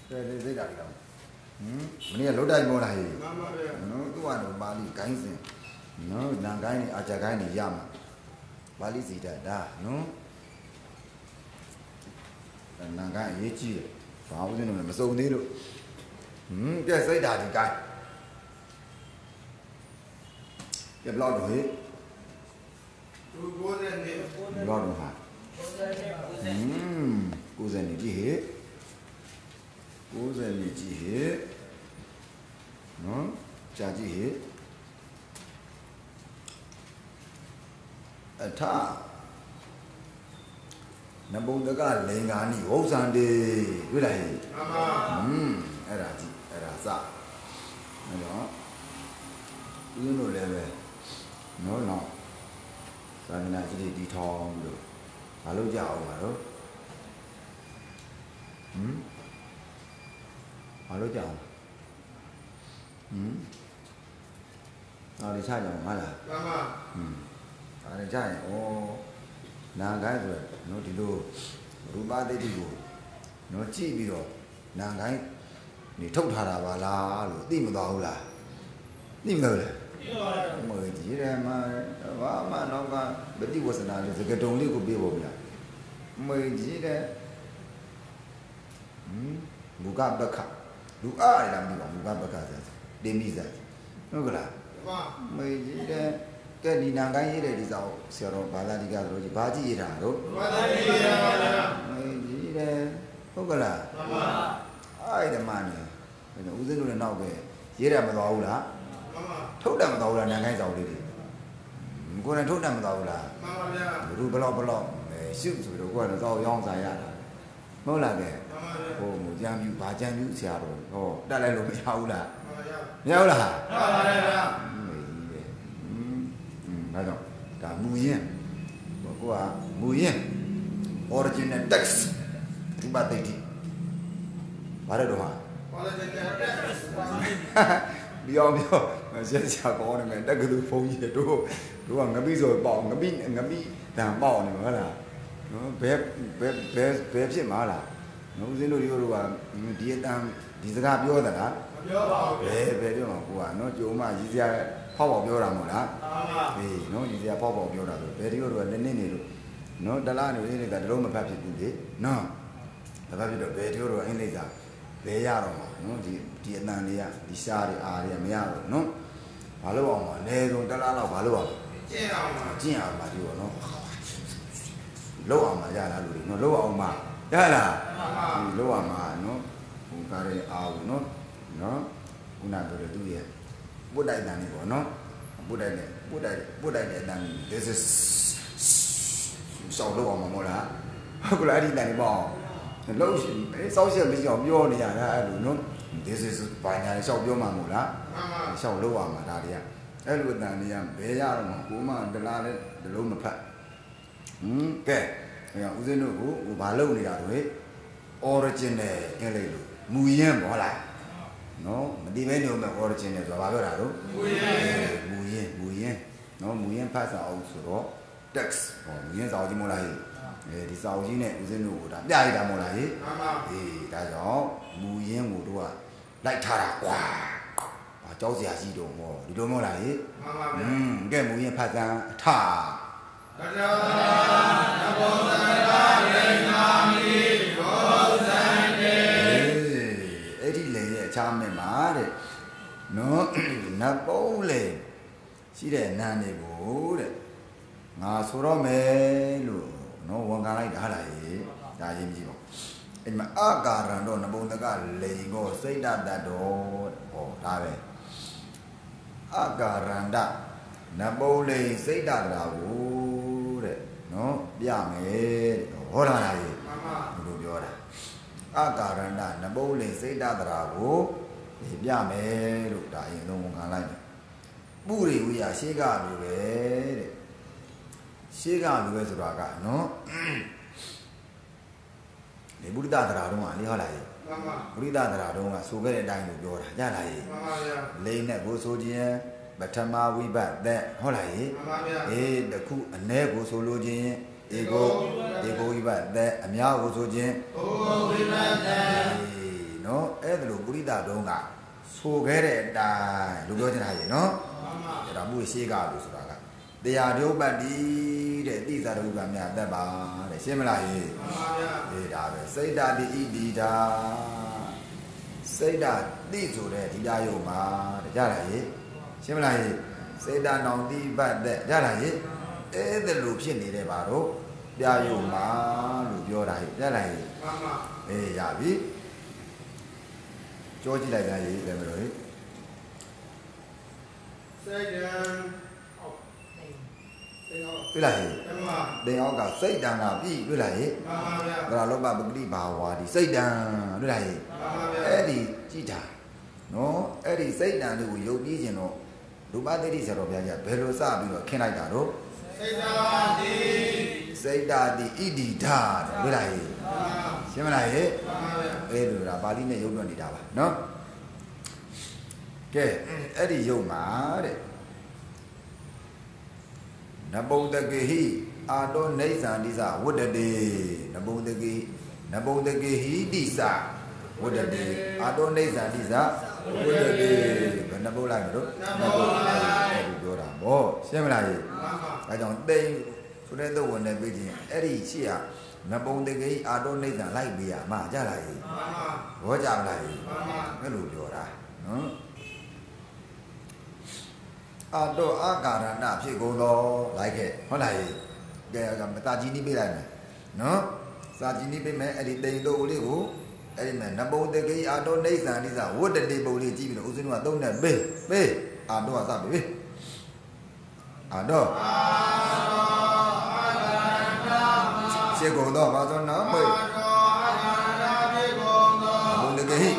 သိတာဒီကောင်မင်းကလုတ်တိုက်မောလာဟေးနော်သူကတော့ပါဠိဂိုင်းစင်နော်နန်ဂိုင်းနေအာချာဂိုင်းနေရမှာပါဠိစီတတ်ဒါနော်နန်ဂိုင်းအရေးကြီးတယ်ဘာဦးစင်းတို့လည်းမစုံသေးလို့ကဲစိတ်ဓာတ်ဒီဂိုင်းကဲဘလောက်တော့ဟေး90နေဘလောက်တော့ဟာ90နေကြည့်ဟေး90နေကြည့်ဟေးနော်ကြာကြည့်ဟေးအထနဘုံတကလင်္ကာနိဝုဇ္ဇန္တေတွေ့လားဟေးအဲ့ဒါကြည့်အဲ့ဒါစအဲ့တော့ဦးဇင်းတို့လည်းပဲနော်သာသနာကြီးတီထောင်လို့မလုပ်ကြအောင်ပါတော့မလုပ်ကြအောင်အော်ဒီချကြအောင်မလားမှန်ပါဒါလည်းကြရင်ဩနာဂိုင်းဆိုရနော်ဒီလိုရူပသိတိကိုနော်ကြည့်ပြီးတော့နာဂိုင်းနေထုတ်ထားတာပါလားလို့သိမသွားဘူးလားသိမလို့လေမဟုတ်ကြည့်ရမှာဘာမှတော့ကပฏิဝဆနာလေးစကတုံလေးကိုပြေဖို့ဗျာမွေကြည့်တဲ့မူကပက္ခလူအားရတာမသိပါဘူးမူကပက္ခဆိုတင်းမိစားဟုတ်ကလားမွေကြည့်တဲ့ကဲဒီနာကိုင်းရေးတဲ့ဒီဆောင်ဆရာတော်ဘာသာတိကတို့ကြီးဘာကြည့်ရတာတို့ဘာသာတိရပါဗျာမွေကြည့်တဲ့ဟုတ်ကလားမှန်ပါအဲ့ဓမ္မနဲ့ဦးဇင်းတို့လည်းနောက်ပဲရေးတယ်မသွားဘူးလားထုတ်တယ်မတော်ဘူးလားနန်ခိုင်းဆောင်လေးတွေကိုယ်နဲ့ထုတ်တယ်မတော်ဘူးလားမှန်ပါဗျာဘယ်လိုဘလောက်ရှုပ်ဆိုပြီးတော့ကိုယ်ကတော့ရောင်းစားရတာမဟုတ်လားကဲဟိုကြံပြူဘာကြံပြူဆရာတော်ဟောတက်လိုက်လို့မရဘူးလားမရဘူးလားမှန်ပါဗျာဒါကြောင့်ဒါမူရင်းကိုကမူရင်း original text ဒီပါတိတ်ဘာလဲတော့ဟာ original text ပြောဆက်စရာကောင်းနေမယ်တက်ကလူဖုန်းကြီးတို့ကငပိဆိုပေါ့ငပိတန်ပေါ့နေမှာလားနော်ဘယ်ဖြစ်မှာလားနော်ဦးဇင်းတို့တို့ကဒီအတန်ဒီစကားပြောသလားမပြောပါဘူးဘယ်ပြောမှာကိုကနော်ကြုံမှရည်စရာဖောက်ပြောတာမဟုတ်လားမှန်ပါအေးနော်ရည်စရာဖောက်ပြောတာဆိုဘယ်တို့ကလည်းနစ်နေလို့နော်တလားနေနေတာတလုံးမဖတ်ဖြစ်ဘူးလေနော်မဖတ်ဖြစ်တော့ဘယ်တို့ကအင်္ဂလိပ်စာဘယ်ရတော့မှာနော်ဒီအတန်တွေကဒီရှားတွေအားတွေကမရတော့နော်ဘာလို့အောင်မလဲဆိုတလားတော့ဘာလို့အောင်ကျင့်အောင်ပါဒီပေါ့နော်လောက်အောင်မရလားလူတွေနော်လောက်အောင်မရလားလောက်အောင်မနော်ဟိုကားရဲအားဘူးနော်ခုနပြောတဲ့သူရဲ့ပုတ်တိုက်တန်နေပေါ့နော်ပုတ်တိုက်တဲ့အတန် this is ဆောက်လောက်အောင်မမို့လားဟုတ်ကလားဒီတန်နေပေါ့လောက်ရှင်စောက်ချက်မရှိအောင်ပြောနေရတာအဲ့လိုနော် this is ဘာညာလျှောက်ပြောမှာမို့လားလျှောက်လောက်အောင်မှာဒါတွေကအဲ့လိုအတန်တွေကဘယ်ရတော့မှာကိုမတလားလဲဒီလုံးမဖတ်ကဲဦးဇင်းတို့ကိုဘာလုပ်နေတာလဲ original ကဲလိုက်လို့မူရင်းပေါ့လားနော်မတိပဲနေဦးမယ် original ဆိုတာဘာပြောတာလို့မူရင်းနော်မူရင်းဖတ်စာအောင်ဆိုတော့ text ဟောမူရင်းစာအုပ်ကြီးမို့လားဒီစာအုပ်ကြီးနဲ့ဦးဇင်းတို့ကိုဒါပြရတာမို့လားမှန်ပါဒါကြောင့်မူရင်းကိုတို့ကလိုက်ထားတာကွာကြောက်စရာရှိတော့ဟောဒီလိုမဟုတ်လားမှန်ပါဗျာကဲမူရင်းဖတ်စာအထတတနဘောဇန္တာရိနာမိဘောဇန္တေအဲ့ဒီလေရဲ့အခြားမဲ့မှာတဲ့နော်နတ်ပုံးလေရှိတဲ့နန်းတွေကိုတဲ့ငါဆိုတော့မယ်လို့နော်ဝန်ခံလိုက်တာဟာလားဒါရင်ကြည့်ပါအဲ့ဒီမှာအာကာရံတော့နဘုံတကလေကိုစိတ်တတ်တော်ဟောဒါပဲအာကာရန္တနဘုံလေစိတ်တတာကိုတဲ့နော်ပြမယ်တဲ့ဟောတာလားမှန်ပါဘယ်လိုပြောတာအာကာရန္တနဘုံလေစိတ်တတာကိုပြမယ်လို့ဒါအရင်ဆုံးဝန်ခံလိုက်တယ်ပုရိဝိယရှေးကလိုပဲတဲ့ရှေးကလိုပဲဆိုတာကနော်ဒီဘုဒ္ဓသာသနာတော်ကလေဟောလာရဲ့မှန်ပါဘုဒ္ဓသာသနာတော်ကဆိုခဲ့တဲ့အတိုင်းကိုပြောတာရလာရဲ့မှန်ပါဗျာလိမ့်နဲ့ကိုဆိုခြင်းပထမဝိပတ်သက်ဟုတ်လားရဲ့မှန်ပါဗျာတခုအ ਨੇ ကိုဆိုလိုခြင်းဧကိုဝိပတ်သက်အများကိုဆိုခြင်းဘုဝိပတ်သက်နော်တော့ကဆိုခဲ့တဲ့အတိုင်းလူပြောချင်တာရေနော်အဲ့ဒါမှုရှိကားလို့ဆိုတာကတရားဒုပ္ပတိတဲ့တိသာဒုပ္ပမြတ်သက်ပါတဲ့ရှင်းမလားဟေးမှန်ပါဗျာဒီဒါပဲစိတ်ဓာတိဣတိတာစိတ်ဓာတိဆိုတဲ့ဒီတရားယုံမှာတကြလားဟေးရှင်းမလားဟေးစိတ်ဓာနောင်တိပတ်သက်ကြလားဟေးအဲ့ဒါလိုဖြစ်နေတယ်ပါတော့ပြယုံမှာလို့ပြောတာဟေးကြလားဟေးမှန်ပါအေးရပြီကြောကြည့်လိုက်ကြရေးတယ်မလို့ဟေးစိတ်ဓာတွေ့လားဟေ့သင်္အောက်ကစိတ်တံကပြီတွေ့လားဟေ့မှန်ပါဗျာဒါလောဘပဂတိဘာဝါဒီစိတ်တံတွေ့လားဟေ့မှန်ပါဗျာအဲ့ဒီကြည့်တာနော်အဲ့ဒီစိတ်တံလေးကိုယုတ်ပြီးခြင်းတော့လူပတိတိဆရာတော်ဘုရားကြီးဘယ်လိုစပြီးတော့ခင်းလိုက်တာတော့စိတ်တာတိဣတိဓာတွေ့လားဟေ့ရှင်းမလားဟေ့မှန်ပါဗျာအဲ့လိုဒါပါဠိနဲ့ယုတ်တွက်နေတာပါနော်ကဲအဲ့ဒီယုတ်မှာတဲ့နဘုံတကေဟိအာတောနေသန္တိသဝတ္တတေနဘုံတကေဟိတိသဝတ္တတေအာတောနေသန္တိသဝတ္တတေဘယ်နှဘုံလိုက်မလို့နဘုံလိုက်ပြောတာဗောရှင်းမလားကြီးအဲကြောင့်တိမ်ဆိုတဲ့တော့ဝင်နေပြီချင်းအဲ့ဒီရှိရနဘုံတကေဟိအာတောနေသန္လိုက်ပေးရမှာကြလားကြီးဘောကြမလားကြီးအဲ့လိုပြောတာနော်အာတော့အာကာရဏဖြစ်ကုန်တော့လိုက်ခဲ့ဟုတ်လားကြီးကဲမတာကြီးနီးပေးလိုက်မယ်နော်စာကြီးနီးပေးမယ်အဲ့ဒီတိမ်တို့လေးကိုအဲ့ဒီမဲ့နဘုံတကေအာတော့နေသန္တိသဝတ္တတေပုံလေးကြည့်ပြီးတော့ဦးဇင်းတို့ကသုံးနဲ့ပေးအာတော့ကစပေးအာတော့ဖြစ်ကုန်တော့ဘာသောနော်မေဘုံတကေဟိ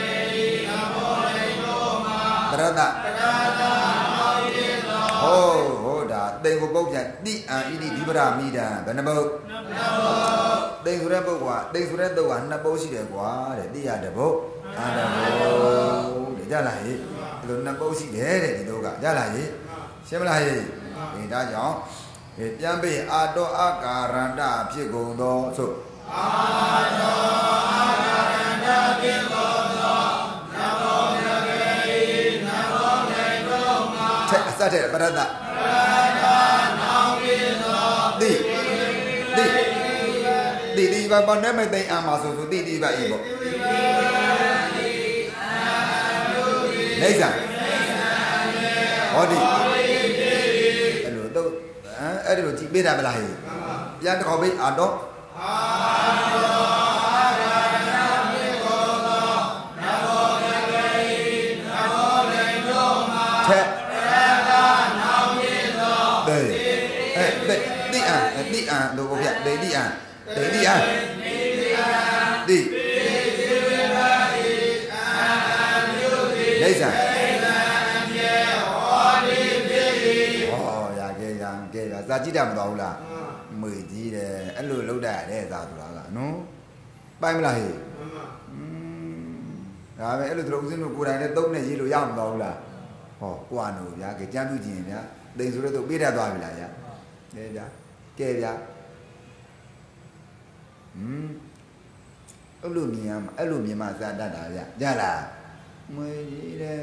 တရတဟုတ်ဒါတိမ်ကိုပုတ်ပြန်တိအံဣတိဒီပရမိတံဘယ်နှပုတ်တိမ်ဆိုတဲ့ပုတ်ကွာတိမ်ဆိုတဲ့တုတ်ကနှစ်ပုတ်ရှိတယ်ကွာတဲ့တိရတပုတ်အာတပုတ်တဲ့ကြလားဟေ့ဒီလိုနှစ်ပုတ်ရှိတယ်တဲ့ဒီတုတ်ကကြလားဟေ့ရှင်းမလားဟေ့ဒီဒါကြောင့်ပြန်ပြီးအာတောအာကာရန္တဖြစ်ကုန်သောဆိုအာတောအာကာရန္တဖြစ်ကုန်သောနဘောမြတ်ကေနဘောနေတော်မှာဆက်အစတဲ့ပရတ္တတိဘာဘာနဲ့မသိအာမဆိုတိဘာဤပေါ့နေစာဟောဒီအဲ့လိုတော့အဲ့ဒီလိုကြည့်ပေးတာမလားဟဲ့ပြန်တစ်ခေါက်ပေးအာတော့တိအံတို့ဘုရားဒေတိအံတိနေစာဟောရခဲ့ရကဲစာကြည့်တာမတော်ဘူးလားမွေကြီးတယ်အဲ့လိုလောက်တာတဲ့စာဆိုတာကနော်ပိုင်မလားဟေ့ဒါပဲအဲ့လိုတို့ဦးစင်းတို့ကိုယ်တိုင်လည်းသုံးနဲ့ရေးလို့ရမှာမတော်ဘူးလားဟောကွာနော်ဗျာကဲကြမ်းပြကြည့်ရင်ဗျာတိမ်ဆိုတော့ပေးတတ်သွားပြီလားဗျာကဲဗျာအဲ့လိုမြင်ရမှာအဲ့လိုမြင်မှစာတတ်တာဗျကြလားမွေကြီးတယ်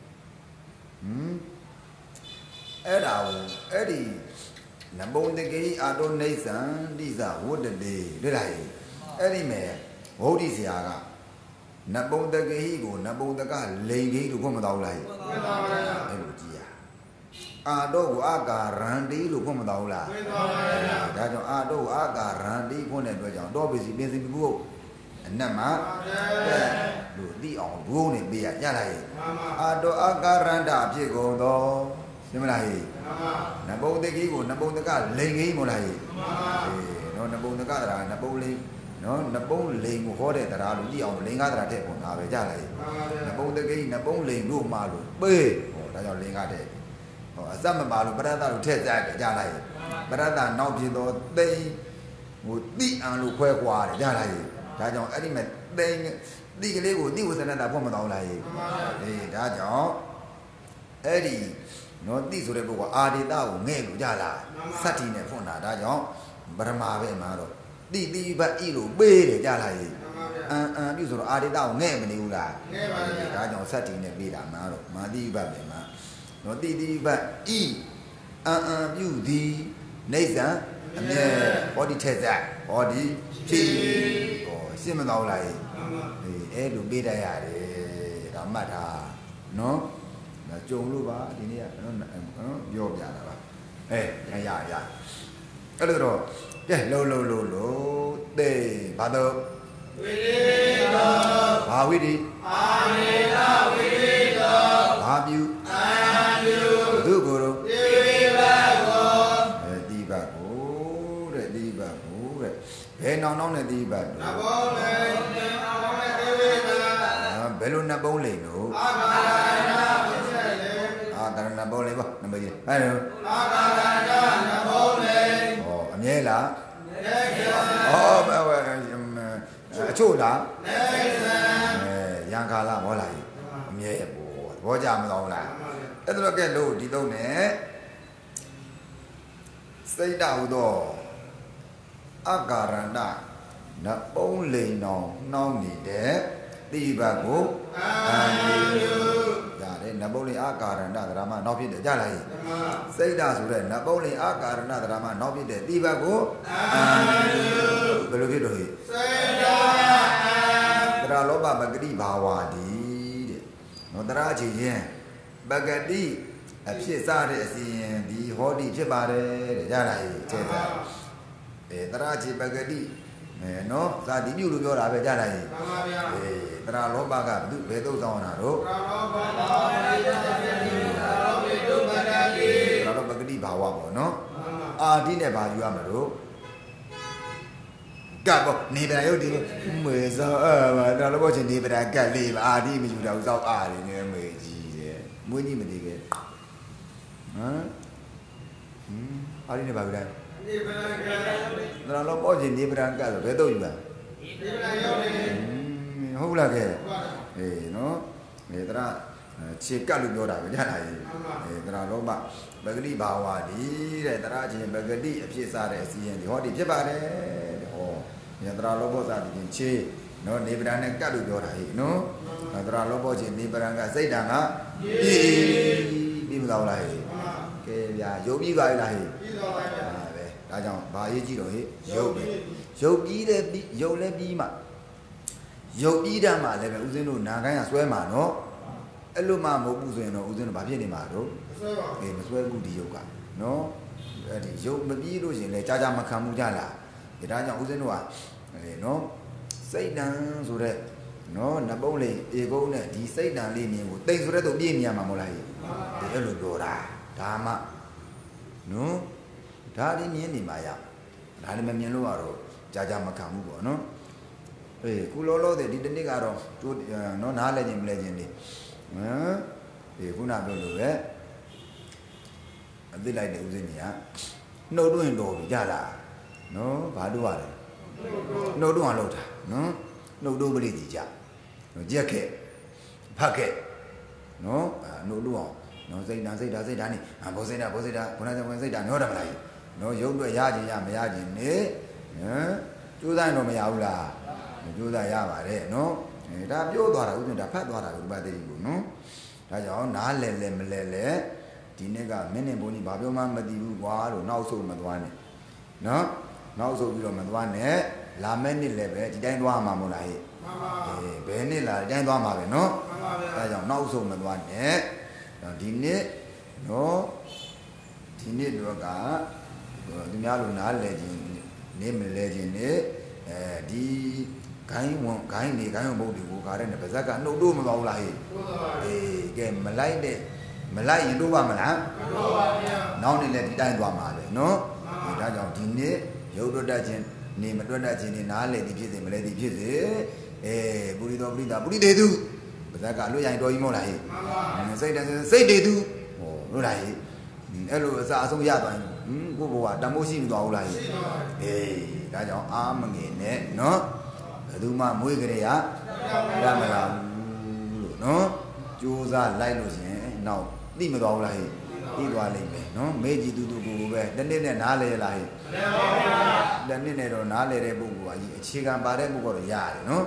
အဲ့ဒါကိုအဲ့ဒီနဘုံတကေအာတောနေသန္တိသဝတ္တတေတွေ့လားအဲ့ဒီမဲ့ဘုဒ္ဓဆရာကနဘုံတကေဟိကိုနဘုံတကလိန်ကြီးလို့ဖွင့်မတော်ဘူးလားမှန်ပါဗျာအဲ့လိုကြည့်ရအာတော့ကိုအာကာရန္တိလို့ဖွင့်မတော်ဘူးလားမှန်ပါဗျာဒါကြောင့်အာတော့အာကာရန္တိဖွင့်တဲ့အတွက်ကြောင့်တော့ပစ္စည်းပြင်စီမှုကိုအနက်မှာလို့သိအောင်ဘုံနဲ့ပေးရလားဟဲ့အာတော့အာကာရန္တာဖြစ်ကုန်တော့ရှင်းမလားဟဲ့နဘုံတကေကိုနဘုံတကလိန်ကြီးမို့လားဟဲ့နော်နဘုံတကတရားနဘုံလိန်နော်နဘုံလိန်ကိုဟောတဲ့တရားလို့ကြည့်အောင်လိန်ကားတရားတဲ့ပေါ့ဒါပဲကြလားဟဲ့နဘုံတကေနဘုံလိန်လို့မှာလို့ပေးဟောဒါကြောင့်လိန်ကားတဲ့ဟောအစမပါလို့ပရတ္တလို့ထည့်ကြတယ်ကြလားဟဲ့ပရတ္တနောက်ဖြစ်တော့သိဟိုတိအံလို့ခွဲကွာတယ်ကြလားဟဲ့ဒါကြောင့်အဲ့ဒီမဲ့သိတိကလေးကိုတိဝဇ္ဇနတာဖွင့်မတော်လားဟဲ့ဒါကြောင့်အဲ့ဒီနော်တိဆိုတဲ့ပုဂ္ဂိုလ်အာဒေတာကိုငဲ့လို့ကြလားစတ္တိနဲ့ဖွင့်တာဒါကြောင့်ပရမပဲမှာတော့တိတိဘတ်ဤလို့ပေးတယ်ကြလားဟဲ့ပြုဆိုတော့အာရိတကိုငဲ့မနေဘူးလားငဲ့ပါဗျာဒါကြောင့်စက်တီနဲ့ပြီးတာမှာတော့မာတိဘတ်ပဲမှာနော်တိတိဘတ်ဤပြုသည်နေဇံအမြဲဟောဒီထက်စားဟောဒီဖြည့်ဟောရှင်းမတော်လားအဲ့လိုပေးတတ်ရတယ်ဒါမှတ်ထားနော်ဒါကြုံလို့ပါဒီနေ့ကနော်ပြောပြတာပါရအဲ့လိုတော့ကဲလို့တေဘာတော့ဝိရိတောဘာဝိရိအာမေတဝိရိတောဘာပြုအာပြုဒုကိုယ်တို့တိဘကိုတိဘကိုတဲ့တိဘကိုတဲ့ဘယ်နောင်နဲ့တိဘတို့နဘောလေနောင်နဲ့တိဘဘယ်လိုနှစ်ပုံးလိမ့်လို့အာဂါရဏဖြစ်ချက်လေအာဂါရဏပုံးလိမ့်ပေါ့နံပါတ်ကြီးအဲ့လိုအာဂါရဏနှစ်ပုံးလိမ့်ဟောအမြဲလားအချို့လားရန်ခါလာဟောလာကြီးအမြဲဘောသဘောကြမတော်လားအဲ့ဒါတော့ကဲလို့ဒီသုံးနဲ့စိတ်တဟုသောအကာရဏနပုံးလိန်တော်နှောင်းနေတဲ့တိဘတ်ကိုအာရုရတယ်နပုံးလိန်အကာရဏသရမနောက်ဖြစ်တယ်ကြလားစိတ်တဆိုတဲ့နပုံးလိန်အကာရဏသရမနောက်ဖြစ်တဲ့တိဘတ်ကိုအာရုဘယ်လိုဖြစ်တော့ဟိစိတ်တတရာလောဘပဂတိဘာဝတိတဲ့နော်တရာအခြေချင်းပဂတိအဖြစ်စားတဲ့အစီရင်ဒီဟောဒီဖြစ်ပါတယ်တဲ့ရလားဟိကျဲတာတရာအခြေပဂတိနော်ဇာတိပြုလို့ပြောတာပဲကြလားဟိမှန်ပါဗျာတရာလောဘကဘယ်သုတ်ဆောင်တာတော့တရာလောဘကပဂတိဘာဝပေါ့နော်အာဒီနဲ့ဘာယူရမလို့ကပ်ပေါ့နေပရာရုပ်ဒီမေစောဒါလည်းပေါ့ချင်းနေပရာကပ်လေးပါအာဒီမယူတော့စောက်အာနေနေမေကြီးတယ်မွေးကြီးမတည်ခဲ့ဟမ်အာဒီနဲ့ဘာပြလဲနေပရာကပ်ဒါလည်းပေါ့ချင်းနေပရာကပ်ဆိုဘယ်တော့ယူလဲနေပရာရုပ်လေးဟုတ်လားကဲနော်တရာခြေကပ်လို့ပြောတာပဲညလာရေးတရာလောဘပဂတိဘာဝဒီတဲ့တရာချင်းပဂတိအဖြစ်စားတဲ့အစီရင်ဒီဟောဒီဖြစ်ပါတယ်တဲ့ဟောယတရာလောဘစာဒီချင်းခြေနော်နေပဒံနဲ့ကတ်လို့ပြောတာဟိနော်တရာလောဘချင်းနေပဒံကစိတ်တံကပြီးမတော်လားဟိကဲဗျာရုပ်ပြီးပါလားဟိပြီးတော်ပါဗျာပဲဒါကြောင့်ဘာရေးကြည့်တော့ဟိရုပ်ပဲရုပ်ပြီးတဲ့ရုပ်လည်းပြီးမှရုပ်ပြီးတတ်မှလည်းပဲဦးဇင်းတို့နာခိုင်းကဆွဲမှာနော်အဲ့လိုမှမဟုတ်ဘူးဆိုရင်တော့ဦးဇင်းတို့ဘာဖြစ်နေမှာတော့မဆွဲဘူးဒီရုပ်ကနော်အဲ့ဒီရုပ်မပြီးလို့ရှင်လေကြာကြာမခံမှုကြလားဒါကြောင့်ဦးဇင်းတို့ကနော်စိတ်တန်ဆိုတဲ့နော်နပုံးလေးဧကုန်းနဲ့ဒီစိတ်တန်လေးမြင်ကိုတိတ်ဆိုတဲ့သူပြည့်မြင်မှာမဟုတ်လားအဲ့လိုပြောတာဒါမှနော်ဒါလေးမြင်နေမှာရဒါလည်းမမြင်လို့ကတော့ကြာကြာမခံဘူးပေါ့နော်ကုလောလောတဲ့ဒီတနေ့ကတော့နော်နားလဲခြင်းမလဲခြင်းလေးခုနပြောလို့ပဲအသိလိုက်တဲ့ဦးဇင်းကြီးကနှုတ်တွင်းတော်ပြီကြလားနော်ဘာလို့ရလဲနှုတ်တွင်းအောင်လုပ်တာနော်နှုတ်တို့ပရိသီကြကြက်ခဲ့ဖတ်ခဲ့နော်နှုတ်တွင်းအောင်နော်စိတ်ဓာတ်နေဘောစိတ်ဓာတ်ခုနကစိတ်ဓာတ်ညောတယ်မလားနော်ရုပ်တွေ့ရခြင်းရမရခြင်းနေကျိုးစားတော့မရဘူးလားကျိုးစားရပါတယ်နော်ဒါပြောသွားတာဦးဇင်းဒါဖတ်သွားတာဥပဒေကိုနော်ဒါကြောင့်နားလဲလဲမလဲလဲဒီနေ့ကမင်းနဲ့ဘုန်းကြီးဘာပြောမှမသိဘူးကွာလို့နောက်ဆုံးမသွားနဲ့နော်နောက်ဆုံးပြီးတော့မသွားနဲ့လာမဲ့နေ့လည်းပဲဒီတိုင်းသွားမှာမဟုတ်လားဟဲ့မှန်ပါဘယ်နေ့လာဒီတိုင်းသွားမှာပဲနော်မှန်ပါဗျာဒါကြောင့်နောက်ဆုံးမသွားနဲ့ဒီနေ့နော်ဒီနေ့တော့ကသူများလိုနားလဲခြင်းနေမလဲခြင်းနဲ့ဒီဂိုင်းဝန်ဘုတ်တွေကိုခါတဲ့နဲ့ပါဇက်ကနှုတ်တို့မသွားဘူးလားဟဲ့ကဲမလိုက်ရင်တို့ပါမလားမတို့ပါဗျာနောက်နေ့လည်းဒီတိုင်းသွားမှာပဲနော်ဒါကြောင့်ဒီနေ့ရုပ်တွတ်တတ်ခြင်းနေမတွတ်တတ်ခြင်းနေနားလေဒီဖြစ်စေမလဲဒီဖြစ်စေပုရိသောပရိသပုရိသေသူပါဇက်ကလွတ်ရင်တော်ကြီးမဟုတ်လားဟဲ့မှန်ပါစိတ်တေသူဟောလို့လားဟဲ့အဲ့လိုအစအဆုံးရသွားရင်ကိုယ့်ဘဝတမိုးရှိမသွားဘူးလားဟဲ့ဒါကြောင့်အာမငယ်နဲ့နော်ဘယ်သူမှမွေးကြရရမလားလို့နော်ကြိုးစားလိုက်လို့ရှင်နောက်သိမသွားဘူးလားဟဲ့သိသွားလိမ့်မယ်နော်မေကြီးတူကိုပဲတနေ့နဲ့နားလဲလားဟဲ့မလဲပါဘူးတနေ့နဲ့တော့နားလဲတဲ့ပုဂ္ဂိုလ်ကကြီးအခြေခံပါတဲ့ပုဂ္ဂိုလ်တော့ရတယ်နော်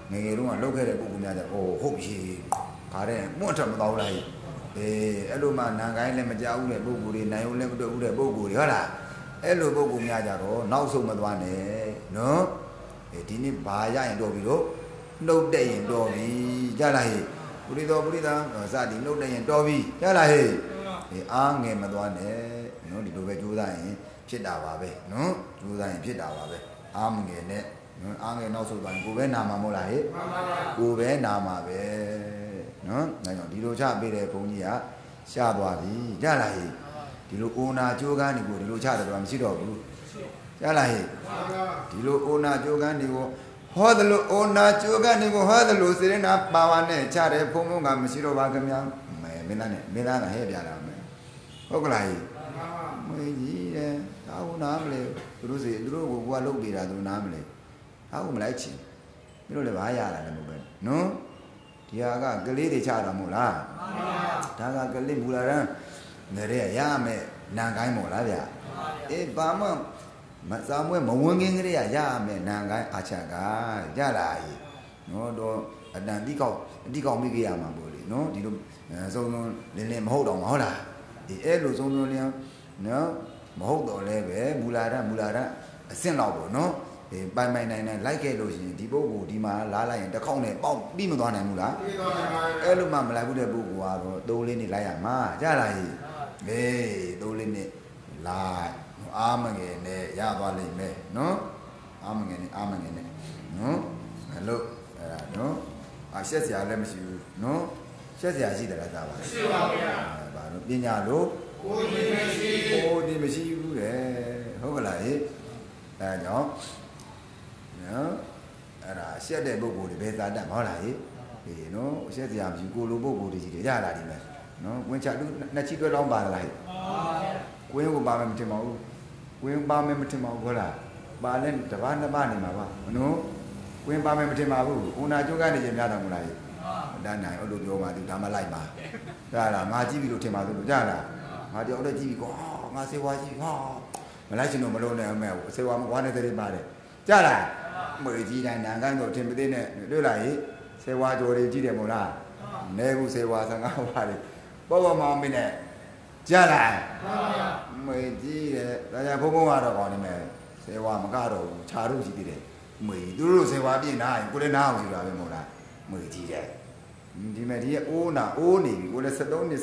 ငယ်ငယ်တုန်းကလောက်ခဲ့တဲ့ပုဂ္ဂိုလ်များကြဟုတ်ပြီခါတဲ့မွတ်ထမတော်လိုက်အဲ့လိုမှနံကိုင်းလည်းမကြောက်ဘူးတဲ့ပုဂ္ဂိုလ်တွေနိုင်ုံလည်းမတွေ့ဘူးတဲ့ပုဂ္ဂိုလ်တွေဟုတ်လားအဲ့လိုပုဂ္ဂိုလ်များကြတော့နောက်ဆုံးမသွားနဲ့နော်ဒီနေ့ဘာရရင်တော်ပြီလို့နှုတ်တဲ့ရင်တော်ပြီကြလားဟဲ့ပုရိသောပုရိသစသည်နှုတ်တဲ့ရင်တော်ပြီကြလားဟဲ့အားငယ်မသွားနဲ့နော်ဒီလိုပဲကြိုးစားရင်ဖြစ်တာပါပဲနော်ကြိုးစားရင်ဖြစ်တာပါပဲအားမငယ်နဲ့နော်အားငယ်နောက်ဆုံးသွားရင်ကိုယ်ပဲနာမှာမဟုတ်လားဟဲ့ကိုယ်ပဲနာမှာပဲနော်ဒါကြောင့်ဒီလိုချပေးတဲ့ဘုန်းကြီးကရှားသွားပြီကြလားဟဲ့ဒီလိုအိုနာကြိုးကန်းတွေကိုဒီလိုချတယ်တော့မရှိတော့ဘူးကြလားဟဲ့ဒီလိုအိုနာကြိုးကန်းတွေကိုဟောတယ်လို့အိုနာကြိုးကန်းတွေကိုဟောတယ်လို့စေရနာပါဝါနဲ့ချတယ်ဘုံဘုံကမရှိတော့ပါခင်ဗျာမင်းသားနဲ့မင်းသားကဟဲ့ပြလာမယ်ဟုတ်ကလားဟဲ့မင်းကြီးတဲ့သာဝနာမလဲသူတို့စီသူတို့ကကိုကလုတ်ပေးတာသူနားမလဲဟာကိုမလိုက်ချင်မင်းတို့လည်းဘာရလာတယ်မဟုတ်ပဲနော်ဒီဟာကကလေးတွေချတာမဟုတ်လားဒါကကလေးမူလာတန်းငရဲရမယ်နန်ကိုင်းမို့လားဗျဘာမှမစားမွဲမဝင်ခင်းကလေးရမယ်နန်ကိုင်းအာချကရလာကြီးနော်တော့အတန်တိကောက်မိကြရမှာပေါ့လေနော်ဒီလိုစုံစုံလင်းလင်းမဟုတ်တော့မဟုတ်လားအဲ့လိုစုံစုံလင်းနော်မဟုတ်တော့လဲပဲမူလာတန်းအဆင့်တော့ပေါ့နော်ပိုင်နိုင်လိုက်ခဲ့လို့ရှိရင်ဒီပုဂ္ဂိုလ်ဒီမှာလာလိုက်ရင်တစ်ခေါက်နဲ့ပေါက်ပြီးမသွားနိုင်ဘူးလားပြီးသွားနိုင်ပါဘူးအဲ့လိုမှမလိုက်ဘူးတဲ့ပုဂ္ဂိုလ်ကတော့တိုးလေးနဲ့လိုက်ရမှာကြလားဟိတိုးလေးနဲ့လိုက်အားမငယ်နဲ့ရသွားလိမ့်မယ်နော်အားမငယ်နဲ့နော်အဲ့လိုအဲ့ဒါနော်ရှက်စရာလည်းမရှိဘူးနော်ရှက်စရာရှိတယ်လားသာပါမရှိပါဘူးဗျာဘာလို့ပညာလို့ကိုယ်ဒီမရှိဘူးတဲ့ဟုတ်ကလားဟိအဲကြောင့်နော်အဲ့ဒါရှက်တဲ့ပုဂ္ဂိုလ်တွေပဲသာတတ်မဟုတ်လားဟိနော်ရှက်စရာမရှိကိုလိုပုဂ္ဂိုလ်တွေကြီးတွေရလာတယ်မယ်နော်ဝင်းချလူနှစ်ချီတွဲတောင်းပါလားဟိဝင်းကိုပါမယ်မထင်ပါဘူးဝင်းပါမယ်မထင်ပါဘူးဟုတ်လားပါလဲတပါးနှစ်ပါးနေမှာပါနော်ဝင်းပါမယ်မထင်ပါဘူးဦးနာကျုံကနေကြများတော့မလားဟိတန်းနိုင်အဲ့လိုပြောပါသူဒါမှလိုက်ပါကြားလားငါကြည့်ပြီလို့ထင်ပါသူကြားလားငါတယောက်တည်းကြည့်ပြီကွာငါစေဝါကြီးဟာမလိုက်ချင်တော့မလို့နဲ့အမေစေဝါမကွာနေတဲ့တွေပါတယ်ကြားလားမွေကြီးတိုင်းနန်ကိုင်းတော့ထင်မသိနဲ့တွေ့လားဟိစေဝါကြော်တွေကြည့်တယ်မို့လားနဲဘူးစေဝါ15ပါးတွေပေါ့မောင်မင်းနဲ့ကြားလားမွေကြီးတယ်ဒါကြောင့်ဘုံဘုံကတော့ကောင်းနေမယ်စေဝါမကတော့ဘူးခြာတို့ကြီးသေးတယ်မွေသူတို့စေဝါပြည့်နာရင်ကိုလည်းနာအောင်ယူတာပဲမို့လားမွေကြီးတယ်ဒီမဲ့ဒီအိုးနေပြီကိုလည်း73နှစ်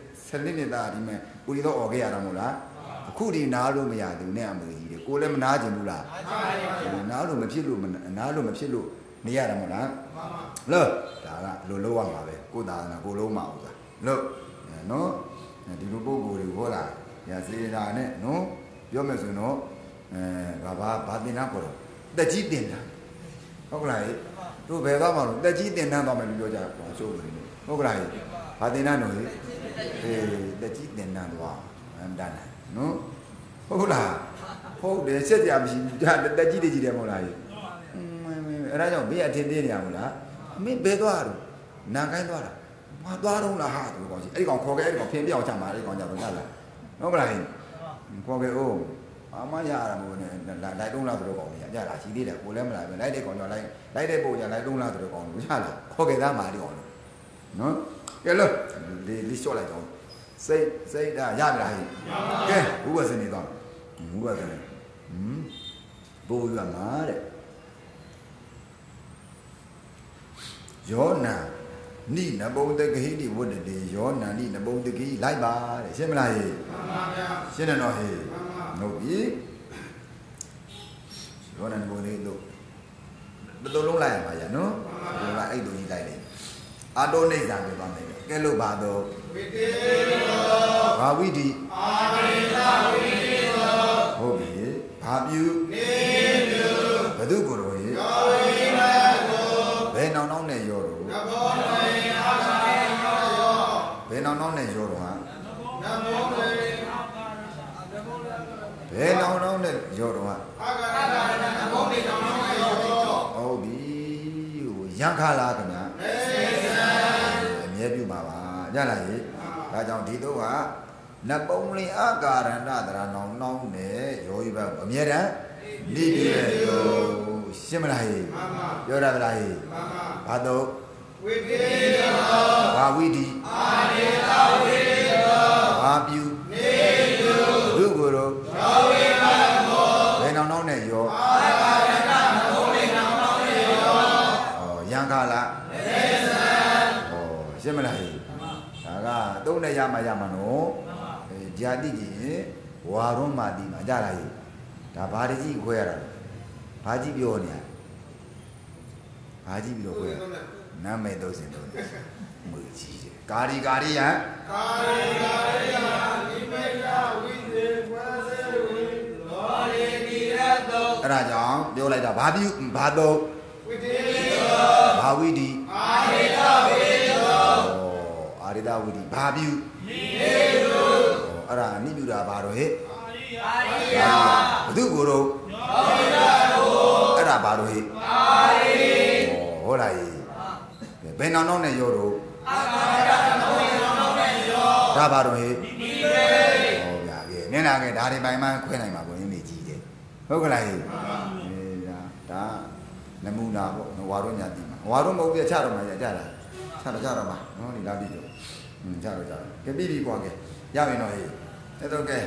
14နှစ်သားဒီမဲ့ဦးရီတော့អော်ခဲ့ရတာမို့လားအခုဒီနားလို့မရဘူးနဲ့အမွေကြီးတယ်ကိုလည်းမနာကျင်ဘူးလားနားလို့မဖြစ်လို့နားလို့မဖြစ်လို့နေရတာမို့လားလို့ဒါကလိုလုံးရမှာပဲကိုသာနာကိုလုံးမအောင်ဆိုတာလို့နော်ဒီလိုပုံကိုယ်တွေဟောလာရစေတာနဲ့နော်ပြောမယ်ဆိုရင်တော့ဘာတင်တာပေါ်တော့တက်ကြီးတင်တာဟုတ်ကလားတို့ဘယ်သွားမှာလို့တက်ကြီးတင်တန်းသွားမယ်လို့ပြောကြတာပေါ့ဆိုလို့ဟုတ်ကလားဘာတင်တန်းတော့တက်ကြီးတင်တန်းသွားအမှန်တမ်းနော်ဟုတ်လားဟုတ်တယ်ဆက်ကြမရှိဘူးဒါတက်ကြီးတယ်မဟုတ်လားအဲ့ဒါကြောင့်ဘေးအထင်သေးနေရမို့လားမင်းဘယ်သွားတော့နန်ကိုင်းသွားတာမသွားတော့လားဟာဒီကောင်ကြီးအဲ့ဒီကောင်ခေါ်ခဲ့အဲ့ဒီကောင်ဖင်ပြောင်းချမှာအဲ့ဒီကောင်ကြတော့ကြလားဟုတ်ကလားခေါ်ခဲ့အိုးအမရတာမို့နဲ့လိုက်တုံးလားဆိုတော့ကောင်ကြီးကြလားရှိသေးတယ်ကိုလည်းမလာပဲလိုက်တဲ့ကောင်ကြောင့်လိုက်တဲ့ပုံကြောင့်လိုက်တုံးလားဆိုတော့ကောင်ကြီးကြလားခေါ်ခဲ့သားမှာဒီကောင်နော်ကဲလို့ဒီလျှော့လိုက်တော့စိတ်ဒါရပြီလားဟဲ့ကဲဘုရားစနေတော့ဘုရားစနေဘိုးရမှာတဲ့ယောနာနိနဘုံတဂဟိတိဝတ္တေယောနာနိနဘုံတဂိလိုက်ပါတဲ့ရှင်းမလားဟဲ့မှန်ပါဗျာရှင်းတယ်နော်ဟဲ့ဟုတ်ပြီယောနာနဘုံလေးတို့ဘယ်လိုလုံးလိုက်ရမှာရနော်ဘယ်လိုအဲ့လိုကြီးလိုက်လေအာတောနေစာပြောပါမယ်ကဲလို့ပါတော့ဝိတေရောဘာဝိတိအာရိသဝိတေရောဟုတ်ပြီဘာပြုနေပြုဘု து ကိုယ်တော်ရေယောဝိမကိုဘယ်နောင်နဲ့ရောတော့နဘောနေအာဂါရောဘယ်နောင်နဲ့ရောတော့ဟာနဘောနေဘယ်နောင်နဲ့ရောတော့ဟာအာဂါနဘောနေနောင်နဲ့ရောဟုတ်ပြီဟိုရံခါလားခင်ဗျာအမြဲပြုပါပါညလားရေဒါကြောင့်ဒီတော့ကနပုံလင်အာကာရဏတရာနောင်နဲ့ရောဤဘအမြဲတမ်းနေပြည့်ရောရှင်းမလားဟေးပြောရမလားဟေးဘာတော့ဝိတိဘာဝိတိအာရေတဝိတိဘာပြုနေတုဘုကိုယ်တော်ရောဝိမမောဘယ်နောင်နဲ့ရောအာရကရဏမဘုံလေးနောင်နဲ့ရောရံခါလားသေစံရှင်းမလားဟေးဒါကသုံးနဲ့ရမှနော်ဇာတိကြီးဝါရုံးမာတိမှာကြလာဟေးဒါဘာတကြီးခွဲရတာဘာကြီးပြောနေရဘာကြီးပြီးတော့ခွဲနာမည်တော့စင်တော့မွေကြီးတယ်ကာရီယံဒီမေယဝိသေဝသေဝိလောရေတိရတောအဲ့ဒါကြောင့်ပြောလိုက်တာဘာပြုဘာတော့ဝိသေဘာဝိတိအာရိတဝိတောအာရိတဝိတိဘာပြုနိမေတုအဲ့ဒါနိပြုတာဘာတော့ဟဲ့အာရိယဘသူကိုတော့အဲ့ဒါဘာလို့ဟဲ့အာရိဟုတ်လားဘယ်နောင်နဲ့ရောတော့အာကာရနောင်နဲ့ရောဒါဘာတော့ဟဲ့ဒီပဲဟောဗျာကဲနင်းလာကဲဒါတွေပိုင်မှခွဲနိုင်မှာကိုရင်းနေကြီးတယ်ဟုတ်ကလားဟဲ့ဒါနမူနာပေါ့ဝါရုံးညာတိမှာဝါရုံးမဟုတ်ပြချတော့မှာကြလားချတော့မှာနော်ဒီလားပြီတော့ချတော့ကဲပြီကွာကဲရပြီနော်ဟဲ့အဲ့တော့ကဲ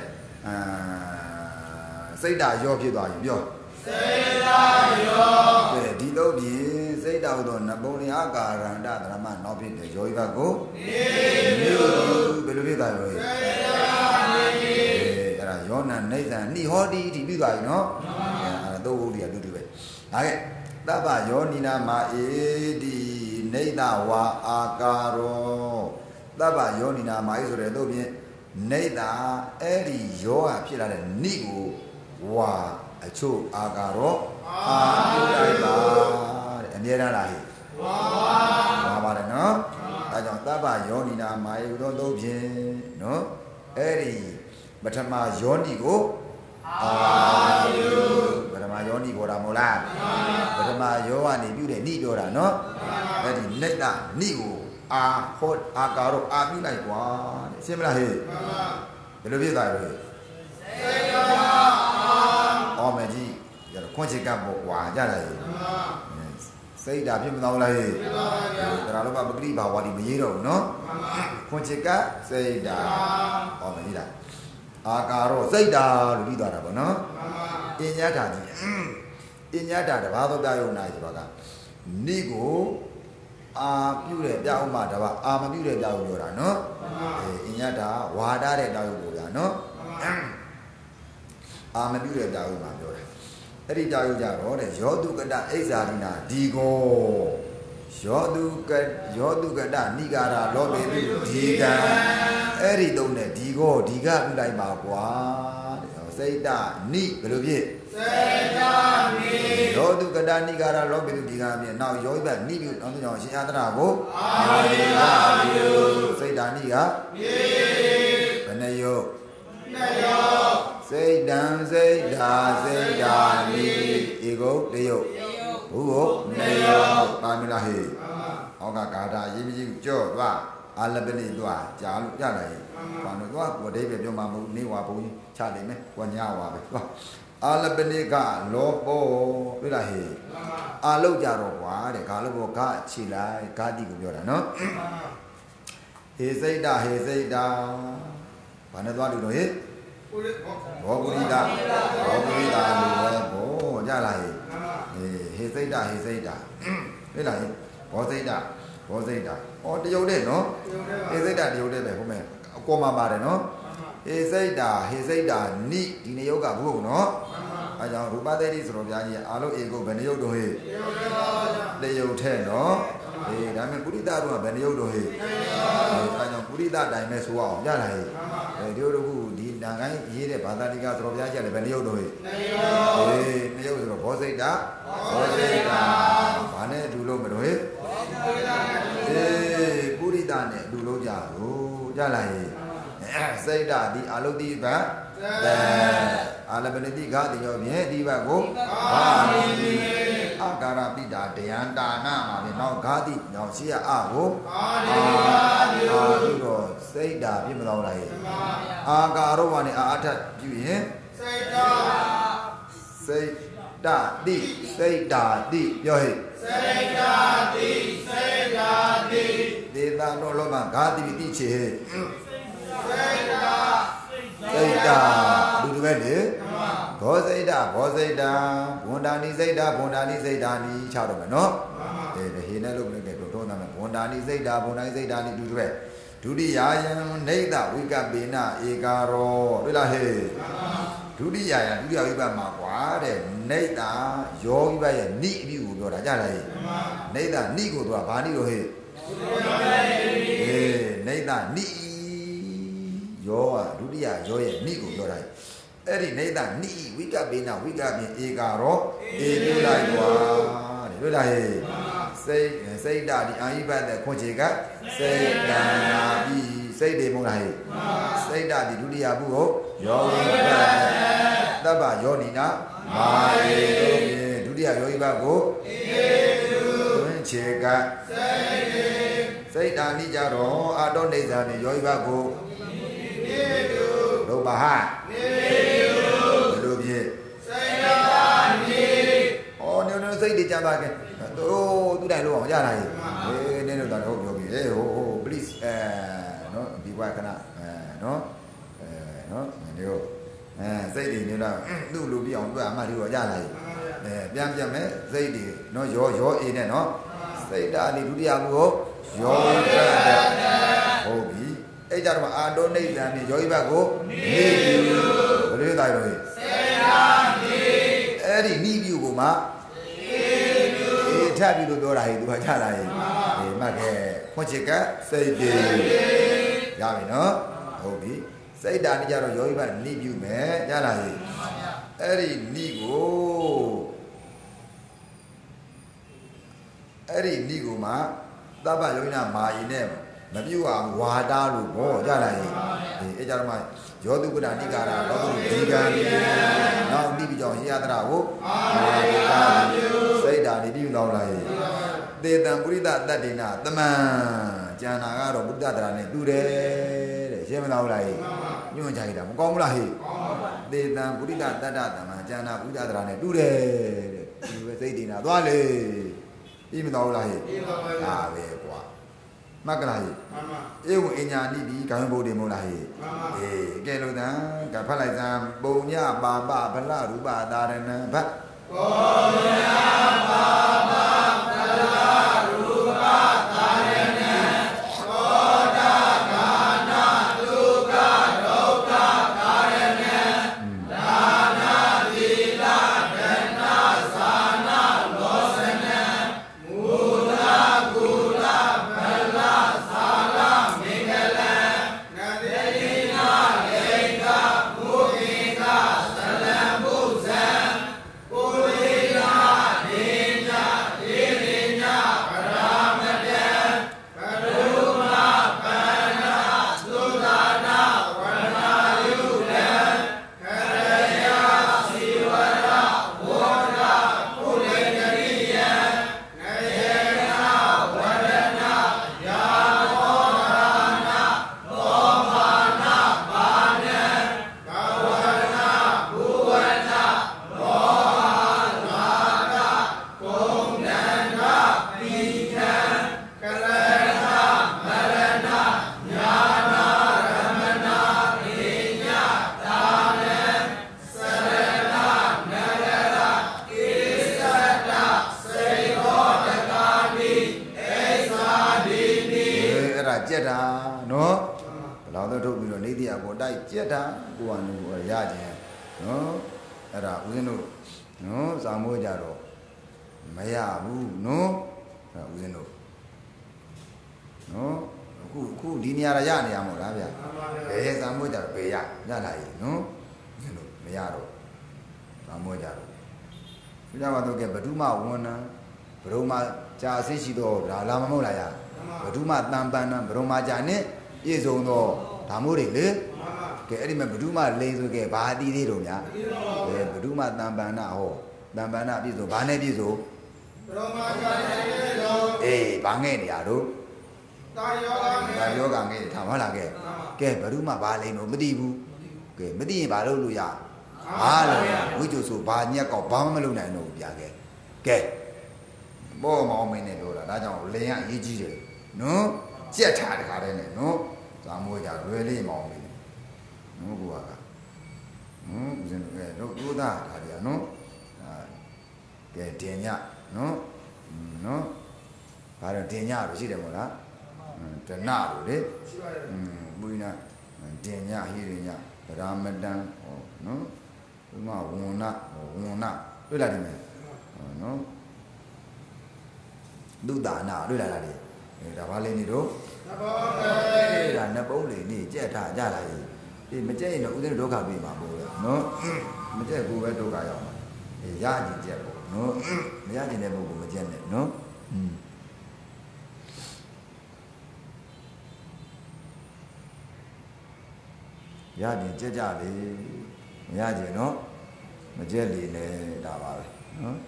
စိတ်ဓာတ်ရောဖြစ်သွားပြီပြောစိတ်ဓာတ်ရောကဲဒီတော့ပြင်စိတ်ဓာတ်တော့နဘုံလအာကာရန္တဓမ္မနောက်ဖြစ်တယ်ရောဤဘတ်ကိုနေဘယ်လိုဖြစ်သွားရောစိတ်ဓာတ်နေအဲ့ဒါယောနနိဒံနိဟောတိဒီပြီးသွားပြီနော်အဲ့ဒါသုံးခုတည်းအတူတူပဲဒါကဲသဗ္ဗယောနိနာမအေတိနိဒဝါအာကာရောသဗ္ဗယောနိနာမအေဆိုတဲ့တို့ပြင်နိဒအဲ့ဒီယောဟာဖြစ်လာတဲ့နိကိုဝါအချို့အာကာရောအာပြုလိုက်ပါတဲ့အမြဲတမ်းလားဟဲ့ဝါပါတယ်နော်အဲကြောင့်သဗ္ဗယောနိနာမာယေသောသုံးဖြင့်နော်အဲ့ဒီပထမယောနိကိုအာပြုပထမယောနိကိုတာမဟုတ်လားပထမယောကနေပြုတဲ့နိပြောတာနော်အဲ့ဒီနိဒနိကိုအာဟောအာကာရောအာပြုလိုက်ကွာတဲ့ရှင်းမလားဟဲ့ဘယ်လိုဖြစ်သွားလဲဟဲ့အော်မကြီးရတော့ခွန်ချစ်ကပ်ပေါ့ကွာကြလားစိတ်ဓာတ်ဖြစ်မသွားလားဟဲ့ဒါတော့ပဂရိဘာဝါဒီမရေးတော့ဘူးနော်ခွန်ချစ်ကပ်စိတ်ဓာတ်အော်မကြီးလားအာကာရောစိတ်ဓာတ်လို့ပြီးသွားတာပေါ့နော်အညတ်ဓာတ်ကြီးအညတ်ဓာတ်တဘာသောပြယုံနာဆိုတော့ကနိကိုအာပြုတဲ့ပြဥမတဘာအာမပြုတဲ့ပြယုံပြောတာနော်အညတ်ဓာတ်ဝါဒတဲ့ပြယုံပြောတာနော်အာမပြုတဲ့ပြယုံမှာပြောတာအဲ့ဒီပြယုံကြတော့တဲ့ယောတုကတအိဇာရိနာဒီကိုယောတုကတနိဂါရလောဘေတုဒီကံအဲ့ဒီသုံးတဲ့ဒီကိုဒီကပြုလိုက်ပါကွာတဲ့စိတ်တနိဘယ်လိုဖြစ်စိတ်တနိယောတုကတနိဂါရလောဘေတုဒီကံအပြင်နောက်ယောဘနိပြုနောက်ကြောင့်ရှင်အာသရကိုအာရိယပြုစိတ်တနိကမြေဘယ်နှယောနှစ်ယောစိတ်တံစိတ်ဓာစိတ်ဓာနိဧကုတယုတ်ဘုဟုနေယောတာမလားဟေဟောကဂါထာရေးမကြီးကြော့သွားအာလပနိသွားကြာလို့ပြလာရင်ဘာလို့သွားကိုအဓိပ္ပာယ်ပြောမှာမဟုတ်နေဝါဘုံချလိမ့်မယ်ကိုညဝါပဲသွားအာလပနိကလောပောတွေ့လားဟေအာလောက်ကြတော့ကွာတဲ့ဂါလို့ဘောဂခြေလိုက်ဂါတိကိုပြောတာနော်ဟေစိတ်တာဟေစိတ်တာဘာနဲ့သွားလို့တော့ဟေဘောဂုရိတာဘောဂုရိတာလို့ပဲဘောကြလားဟေဟေစိတ်တာဟေစိတ်တာတွေ့လားဟေဘောစိတ်တာဘောစိတ်တာဩတရုတ်တဲ့နော်ဟေစိတ်တာတရုတ်တဲ့ပဲဟုတ်မယ်အကောမှာပါတယ်နော်ဟေစိတ်တာဟေစိတ်တာနိဒီနေယုတ်ကဘုဟုနော်အဲကြောင့်ရူပသေတိဆိုတော်ဘုရားကြီးအာလုဧကုဘယ်နေယုတ်တော့ဟေတရုတ်တဲ့နော်ဒါပေမဲ့ပုရိသတို့ကဘယ်နေယုတ်တော့ဟေအဲကြောင့်ပုရိသတိုင်မဲ့ဆိုအောင်ရလာဟေဒီလိုခုဒီတန်ခိုင်းရေးတဲ့ဘာသာတိကဆိုတော်ဘုရားကြီးလည်းဘယ်နေယုတ်တော့ဟေနေယုတ်ဆိုတော့ဘောစိတ်တာဘာနဲ့အတူလို့မလို့ဟေပုရိသနဲ့အတူလို့ကြလို့ကြလာဟေစိတ်ဓာတ်ဒီအာလုတိဘတ်အာလပနတိဂါတိရောဖြင့်ဒီဘတ်ကိုဘာမိအာကာရပိတာတယံတာနာမှာဖြင့်နောက်ဂါတိနောက်ရှိရအကိုအာပြီးတော့စိတ်ဓာတ်ဖြစ်မတော်လားဟေအာကာရောဘာနဲ့အာအထပြုရင်စိတ်ဓာတ်စိတ်တာတိစိတ်တာတိပြောဟိစိတ်တာတိစိတ်တာတိဒေတာတော့လောဘဂါတိတိချေဟိစိတ်တာစိတ်တာလူတွေပဲလေဘောစိတ်တာဘောစိတ်တာဘွန်တာနိစိတ်တာဘွန်တာနိစိတ်တာနိချတော့မယ်နော်ဟေးနဲ့လို့လည်းကဲတော့နာမယ်ဘွန်တာနိစိတ်တာဘွန်တာနိစိတ်တာနိလူတွေဒုတိယယံနေတဝိကပေနဧကာရောတွေ့လားဟေးဒုတိယယံဒုတိယဝိပတ်မှာကွာတဲ့နေတယောဝိပတ်ရဲ့နိအပြီးကိုပြောတာကြားလားဟေးနေတနိကိုသူကဘာနိလို့ဟေးနေတနိယောကဒုတိယယောရဲ့နိကိုပြောတာအဲ့ဒီနေတနိဝိကပေနဝိကပင်ဧကာရောဧပြုလိုက်ကွာတဲ့တွေ့လားဟေးစိတ်ဓာတ်ဒီအာယိပတ်တဲ့ခွန်ချေကစိတ်တဏ္ဍာပြီးစိတ်တွေမဟုတ်လားဟဲ့စိတ်ဓာတ်ဒီဒုတိယဘုဟုတ်ယောဝိပတ်တပ္ပယောနိနာမာယေတို့ဖြင့်ဒုတိယယောဝိပတ်ကိုခွန်ချေကစိတ်ဓာတ်နိကြတော့အာတောနေဇာနဲ့ယောဝိပတ်ကိုဒုဘာဟတို့ဖြင့်စိတ်တာနိညွန်းစိတ်တွေကြပါကဲသူတိုင်လို့အောင်ရလာရေးနင်းတို့တော့ပြောပြီးဟို please နော်ဒီဘွားခဏနော်နော်ဒီကိုစိတ်တွေညွန်းတော့သူ့လူပြအောင်သူအမှတ်ဒီတော့ရလာရေးပြန်မယ်စိတ်တွေနော်ရောအေးနဲ့နော်စိတ်ဓာတ်ဒီဒုတိယဘုကိုရောတက်ဟုတ်ပြီအဲ့ကြတော့အာတောနိဒံနဲ့ယောဂိဘတ်ကိုနေပြီဘယ်လိုတိုင်းလို့စိတ်ဓာတ်နိအဲ့ဒီနိပြုကိုမှထပ်ပြီးလို့ပြောတာဟဲ့သူကချလာရင်မှတ်ခဲ့ခွန်ချစ်ကစိတ်တွေရပြီနော်ဟုတ်ပြီစိတ်ဓာတ်นี่ကြတော့ယောဂိဘနိပြုမယ်ရလာရင်အဲ့ဒီနိကိုမှသဗ္ဗယောဂိနာမာယီနဲ့မပြုတ်အောင်ဝါတာလို့ဘောရလာရင်အဲ့ကြတော့မှယောတုပဒနိကာရလောကုဒီကံနောက်တိပြီးကြောင့်ရေယတရာကိုမာယိကာစိတ်ဓာတ်ဒီပြုတော်လာရင်သေတံပုရိသတ္တေနသမံကျန်တာကတော့ပုရိသတ္တရာနဲ့တူတယ်တဲ့ရှင်းမလားဟုတ်လားဟဲ့ညွှန်ချလိုက်တာမကောင်းဘူးလားဟဲ့သေတံပုရိသတ္တသမံကျန်တာပုရိသတ္တရာနဲ့တူတယ်တဲ့ဒီပဲစိတ်တည်နာသွားလေပြီးမတော်ဘူးလားဟဲ့ဒါပဲကွာမကလားဟဲ့အေဝံအညာနိတိကာယဘုဒ္ဓေမို့လားဟဲ့ကဲလို့တန်ကဖတ်လိုက်စမ်းပုံညပါပဗလရူပသာရဏံဘတ်ပုံညပါပဗလရူပသာရဏံသောတာကာနဒုက္ခဒုက္ခကာရဏံဒါနာသီလဒနာသာနာလောစနံမူလကုလဗလသာလမေငလံနတေနာလေကမုခိကသလံဘုဇံပုရိနာဒေညဧရိညပရာမတံပရုမပန္နသုဒ္ဓနာဝရဏာယုလံခရယစီဝရဝေါဒပုရိကရိယံနယေနဝရဏယာမောရဏသောမာနပါဏံကဝရဏဘုဝနလောဟလာကကုံဒန္တပိထံကလရဏမရဏညာနာရမနာရိညတာနံစရဏနရရဣသတစေသောတကာနိဧသာဒီနိအဲ့ဒါကြက်တာနော်ဘယ်လောက်တော့ထုတ်ပြီးတော့နေတိယကိုတိုက်ကြက်တာကိုကလည်းရခြင်းနော်အဲ့ဒါဦးဇင်းတို့နော်စာမိုးကြတော့မရဘူးနော်အဲ့ဦးဇင်းတို့နော်အခုဒီနေရာရနေရမို့လားဗျဘယ်စာမိုးကြတော့ဘယ်ရလာရင်နော်ဦးဇင်းတို့မရတော့စာမိုးကြတော့ဘုရားမတော်ကဘဒုမဝန္နဘရုံမကြာအသိရှိတော့ဒါလာမမဟုတ်လားရဘဒုမတန်ပန်းနံဘရုံမကြာနဲ့ပြည့်စုံတော့ဒါမို့တွေလေကဲအဲ့ဒီမှာဘဒုမလိန်ဆိုကဲဘာအသီးသေးတော့များကဲဘဒုမတန်ပန်းနဟောတန်ပန်းနပြည့်စုံဘာနဲ့ပြည့်စုံဘရုံမကြာနဲ့ပြည့်စုံဘာငဲ့နေရတော့တာယောဂငဲ့ထားမလားကဲဘဒုမဘာလိန်တော့မသိဘူးကဲမသိရင်ဘာလုပ်လို့ရဝိကျုဆိုဘာညက်ကောက်ဘာမှမလုပ်နိုင်တော့ဘူးဗျာကဲဘောမောင်းမင်းနဲ့ပြောတာဒါကြောင့်လင်ကအရေးကြီးတယ်နော်ကြက်ထားတခါတည်းနဲ့နော်ဇာမွေးကြလွယ်လေးမောင်းမင်းနော်ကိုကဦးဇင်းတို့တို့သားဒါတွေကနော်ကဲတင်ညနော်ဘာတော့တင်ညလို့ရှိတယ်မို့လားတဏလို့လေဘုရားတင်ညဟိရိညဗရာမတံနော်ဥမဝဏတွေ့လာတယ်မယ်နော်ဒုတာနာတွေ့လာတာလေဒါဘာလေးနေတော့ဒါနှစ်ပုံးလေးနေကြက်ထားကြလာရင်ဒီမကြက်ရင်တော့ဦးဇင်းတို့ဒုက္ခပြေးမှာပေါ့နော်မကြက်ကိုပဲဒုက္ခရောက်မှာရကြည့်ကြက်ပေါ့နော်မရကြည့်တဲ့ပုဂ္ဂိုလ်မကြက်နဲ့နော်ရကြည့်ကြက်ကြလေမရကြည့်နော်မကြက်လေလေဒါပါပဲနော်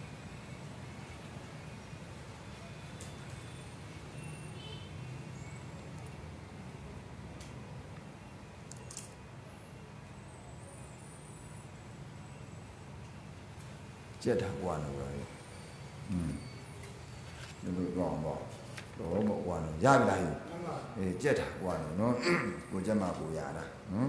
ကြက်တာကွာလို့ပဲဒီလိုတော့ပေါ့တော့မကွာလို့ရပြီလားကြက်တာကွာလို့နော်ကိုကြက်မှာကိုရတာနော်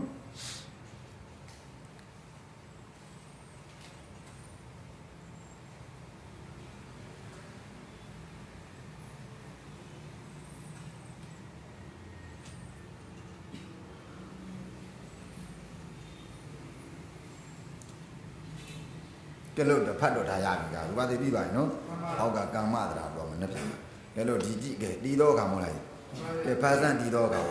ကဲလို့ဖတ်တော့ဒါရပြီကရူပသိပြီပါနော်အောက်ကကမ္မသရာတော့မနှက်ပြန်ကဲလို့ဒီကြည့်ကဲတီတော့ကမဟုတ်လားကဲဖာစံတီတော့က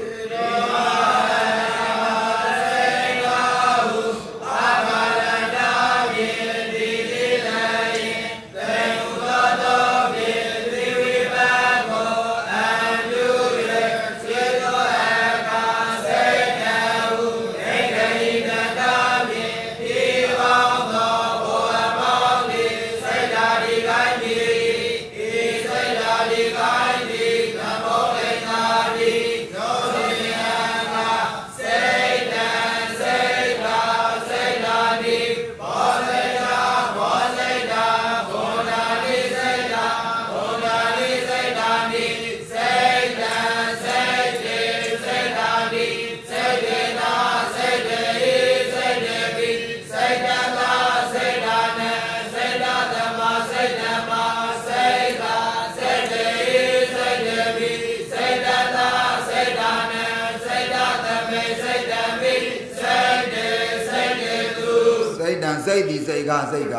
စိတ်ဒီစိတ်ကစိတ်က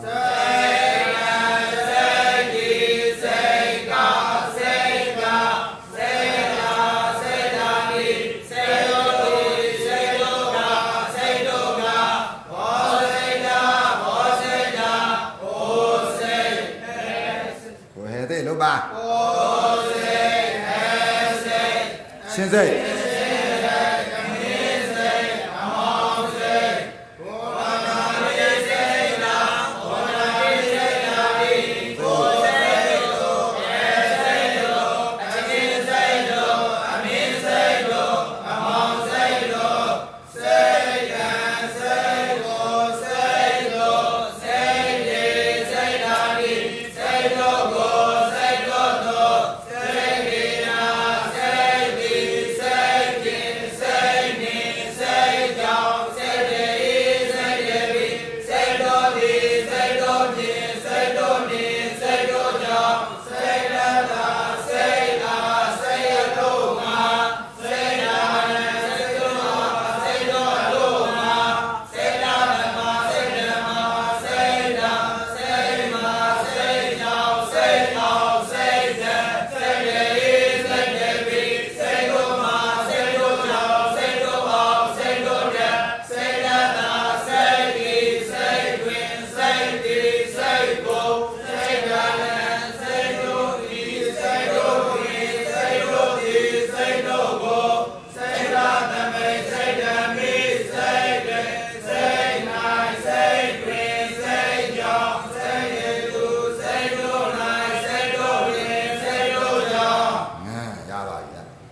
ရှင်စိတ်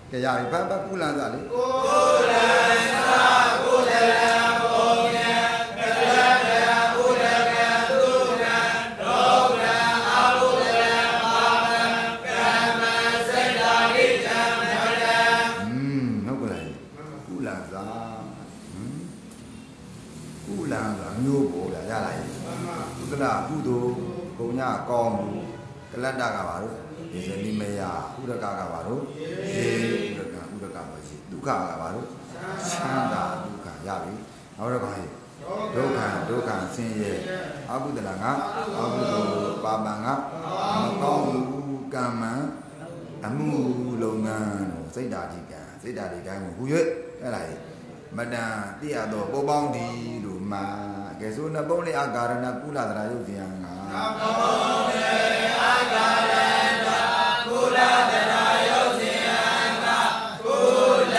ကုလန်စာလေကုလန်စာကုလန်ဘုံညာသလကုသိုလ်ဘုံညာကောင်းမှုကလတ္တကပါတော့ဒီစလိမယဥရကကပါတော့ရေဥရကမရှိဒုက္ခကပါတော့ချမ်းသာဒုက္ခရပြီနောက်တော့ဘာလဲဒုက္ခဆင်းရဲအကုသလကအကုသိုလ်ပါပံကမကောင်းမှုကံမံအမှုလုပ်ငန်းစိတ်ဓာတိကံစိတ်ဓာတိကံကိုဟူ၍အဲ့ဒါလေမတန်တိရတော့ပေါ်ပေါင်းဒီလို့မှာကဲဆိုနှစ်ပုံးလေးအာကာရဏကုလသရာယုတ်ဇံကနှစ်ပုံးလေးအာကာရဏကုလသရာယုတ်ဇံကကုလ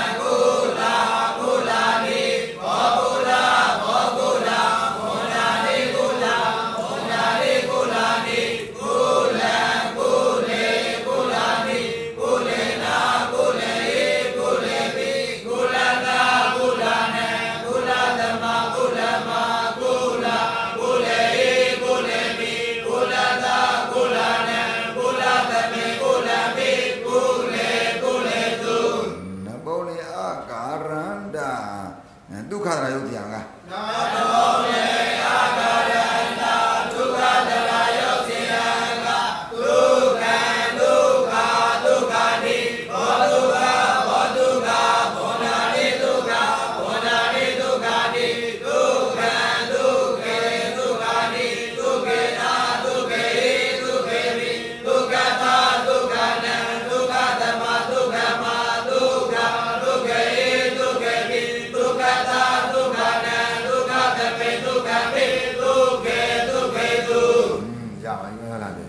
နိဘောကုလဘောကုလဘောနာနိကုလဘောနာနိကုလနိကုလကုလေကုလနိကုလေနာကုလေကုလေပိကုလတာကုလနေကုလသမကုလမကုလကုလေကုလေပိကုလတာကုလနေကုလသမေကုလပိကုလေကုလေသူနဘောလေအာကာရန္တာဒုက္ခရာယုတ်တရားကနဘောလေအာကာရန္တာဒုက္ခရာယုတ်တရားကဒုက္ခဒုက္ခနိဘောဒုက္ခဘောဒုက္ခဘောနာနိဒုက္ခဘောနာနိဒုက္ခနိဒုက္ခဒုက္ခေဒုက္ခနိဒုက္ခေနာဒုက္ခေဒုက္ခေမိဒုက္ခတာဒုက္ခနံဒုက္ခသမဒုက္ခမဒုက္ခဒုက္ခေဒုက္ခေမိဒုက္ခတာဒုက္ခနံဒုက္ခသမေဒုက္ခမိဒုက္ခေဒုက္ခေသူရပါပြီဟုတ်လားဒါ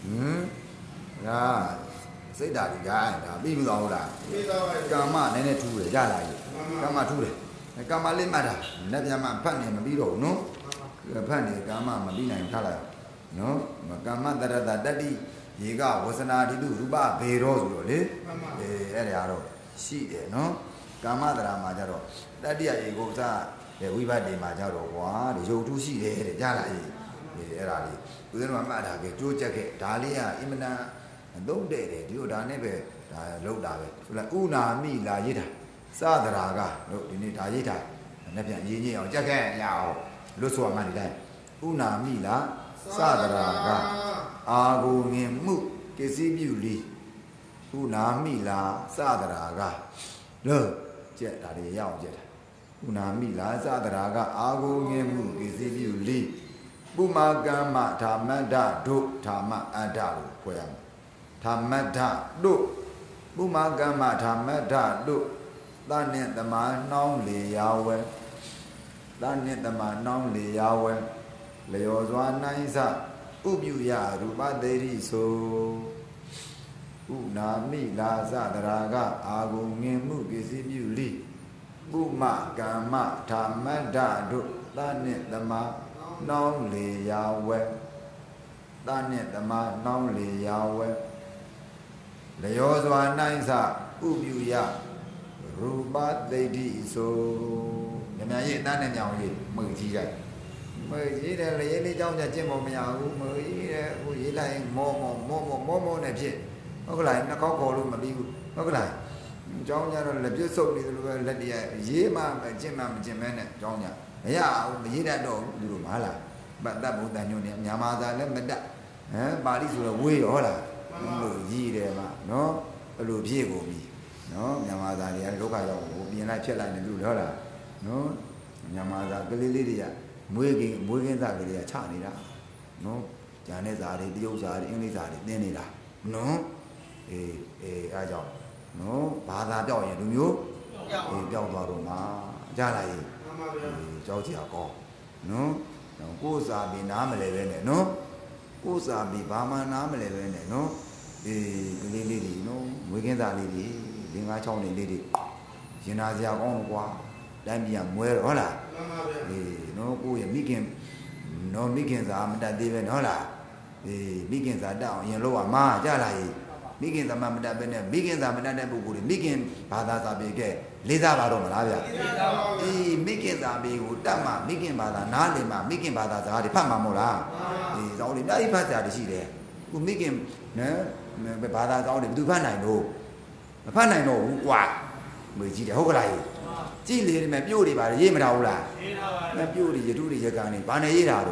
စိတ်ဓာတ်ကြီးဒါပြီးမသွားဘူးလားပြီးသွားပါပြီကာမနည်းနည်းထူးတယ်ရလာပြီကာမထူးတယ်ကာမလေးမှတ်တာလက်ပြမဖတ်နေမပြီးတော့ဘူးနော်ဖတ်နေကာမမပြီးနိုင်ထားလိုက်နော်ကာမတရတတတိရေကဝဆနာတိတုရူပဘေရောဆိုတော့လေအဲ့ဒါကတော့ရှိတယ်နော်ကာမတရာမှာကြတော့တတိယရေကိုစားဝိဘတ်တွေမှာကြတော့ကွာဒီရုပ်ထုရှိတယ်တဲ့ကြားလာရေးအဲ့ဒါလေးဦးဇင်းတို့ကမှတ်တာပဲကြိုးချက်ခဲ့ဒါလေးကအင်မတန်သုံးတဲ့တယ်ဒီလိုဒါနဲ့ပဲဒါလောက်တာပဲဆိုလိုက်ဥနာမိလာရေးတာစသရာကတို့ဒီနေ့ဒါရေးတာနဲ့ပြန်ရေးကြီးအောင်ကြက်ခဲ့ရအောင်လွတ်ဆိုမှဒီတိုင်းဥနာမိလာစသရာကအာဂုငင်မှုကစ္စည်းပြုလီဥနာမိလာစသရာကလို့ကြက်ဒါတွေရအောင်ကြက်တာဥနာမိလာစသရာကအာဂုငင်မှုကစ္စည်းပြုလီပုမာကမ္မဓမ္မဒဒုဓမ္မအဒ္ဒလို့ခေါ်ရမယ်ဓမ္မဒတို့ပုမာကမ္မဓမ္မဒတို့သနဲ့တမနှောင်းလေယာဝဲသနဲ့တမနှောင်းလေယာဝဲလျော်စွာနိုင်စဥပြုရရူပသေရိဆိုဥနာမိလာစတရာကအာဂုငင်မှုပစ္စည်းပြုလိပုမကမ္မဓမ္မဒတို့သနဲ့တမနှောင်းလေယာဝဲသနဲ့တမနှောင်းလေယာဝဲလျောစွာနိုင်စဥပြုရရူပသေတိဆိုညများရေးအတန်းနဲ့ညောင်ရေးမွေကြီးကြမွေကြီးတယ်လေရေးလေးကြောင်းကြကျင့်မမရဘူးမွေကြီးတယ်ဟိုရေးလိုက်မောနဲ့ဖြစ်ဟုတ်ကလားနှကောက်ခေါ်လို့မပြီးဘူးဟုတ်ကလားကြောင်းကြတော့လက်ပြဆုပ်နေတယ်လို့ပဲလက်တရရေးမှကျင့်မှမကျင့်မဲနဲ့ကြောင်းကြမရဘူးမရေးတတ်တော့ဘူးသူတို့မလားပတ်သက်ဘုဒ္ဓညွန့်နေမြန်မာသာလည်းမတတ်ပါဠိဆိုတော့ဝေးရောဟုတ်လားလို့ကြီးတယ်မှာနော်အဲ့လိုဖြည့်ကုန်ပြီနော်မြန်မာသားတွေကဒုက္ခရောက်ကိုပြင်လိုက်ဖြတ်လိုက်နေလို့ဟုတ်လားနော်မြန်မာသားကလေးလေးတွေကမွေးကင်းသားကလေးကချနေတာနော်ဂျာနဲ့သားတွေတရုတ်သားတွေအင်္ဂလိပ်သားတွေသင်နေတာနော်အားကြောင့်နော်ဘာသာပြောက်ရင်လူမျိုးပြောက်သွားတော့မှာကြားလိုက်ရင်ကြောက်ကြကောင်းနော်ကိုယ်စာပြီးနားမလဲပဲနဲ့နော်ကိုယ်စာပြီးဘာမှနားမလဲပဲနဲ့နော်ကလေးလေးတွေနော်မွေးကင်းသားလေးတွေ5 6နေလေးတွေရင်နာစရာကောင်းတော့ကွာတိုင်းပြည်ကမွဲတော့ဟုတ်လားနော်ကိုယ့်ရဲ့မိခင်နော်မိခင်စာမတတ်သေးပဲနော်ဟုတ်လားမိခင်စာတက်အောင်ရင်လို့ကမာကြလာရေးမိခင်စာမတတ်ပဲနဲ့မိခင်စာမတတ်တဲ့ပုဂ္ဂိုလ်တွေမိခင်ဘာသာစာပေကဲလေးစားပါတော့မလားဗျမိခင်စာပေကိုတတ်မှမိခင်ဘာသာနားလည်မှမိခင်ဘာသာစကားတွေဖတ်မှာမဟုတ်လားဇောင်းတွေအများကြီးဖတ်စရာတွေရှိတယ်ခုမိခင်နော်ဘာသာစကားတွေဘယ်သူဖတ်နိုင်လို့မဖတ်နိုင်တော့ဘူးကွာမွေကြီးတယ်ဟုတ်ကလားကြည့်လေဒီမဲ့ပြို့တွေပါရေးမထားဘူးလားရေးထားပါဘူးပြို့တွေရတုတွေရကန်တွေဘာနဲ့ရေးတာတော့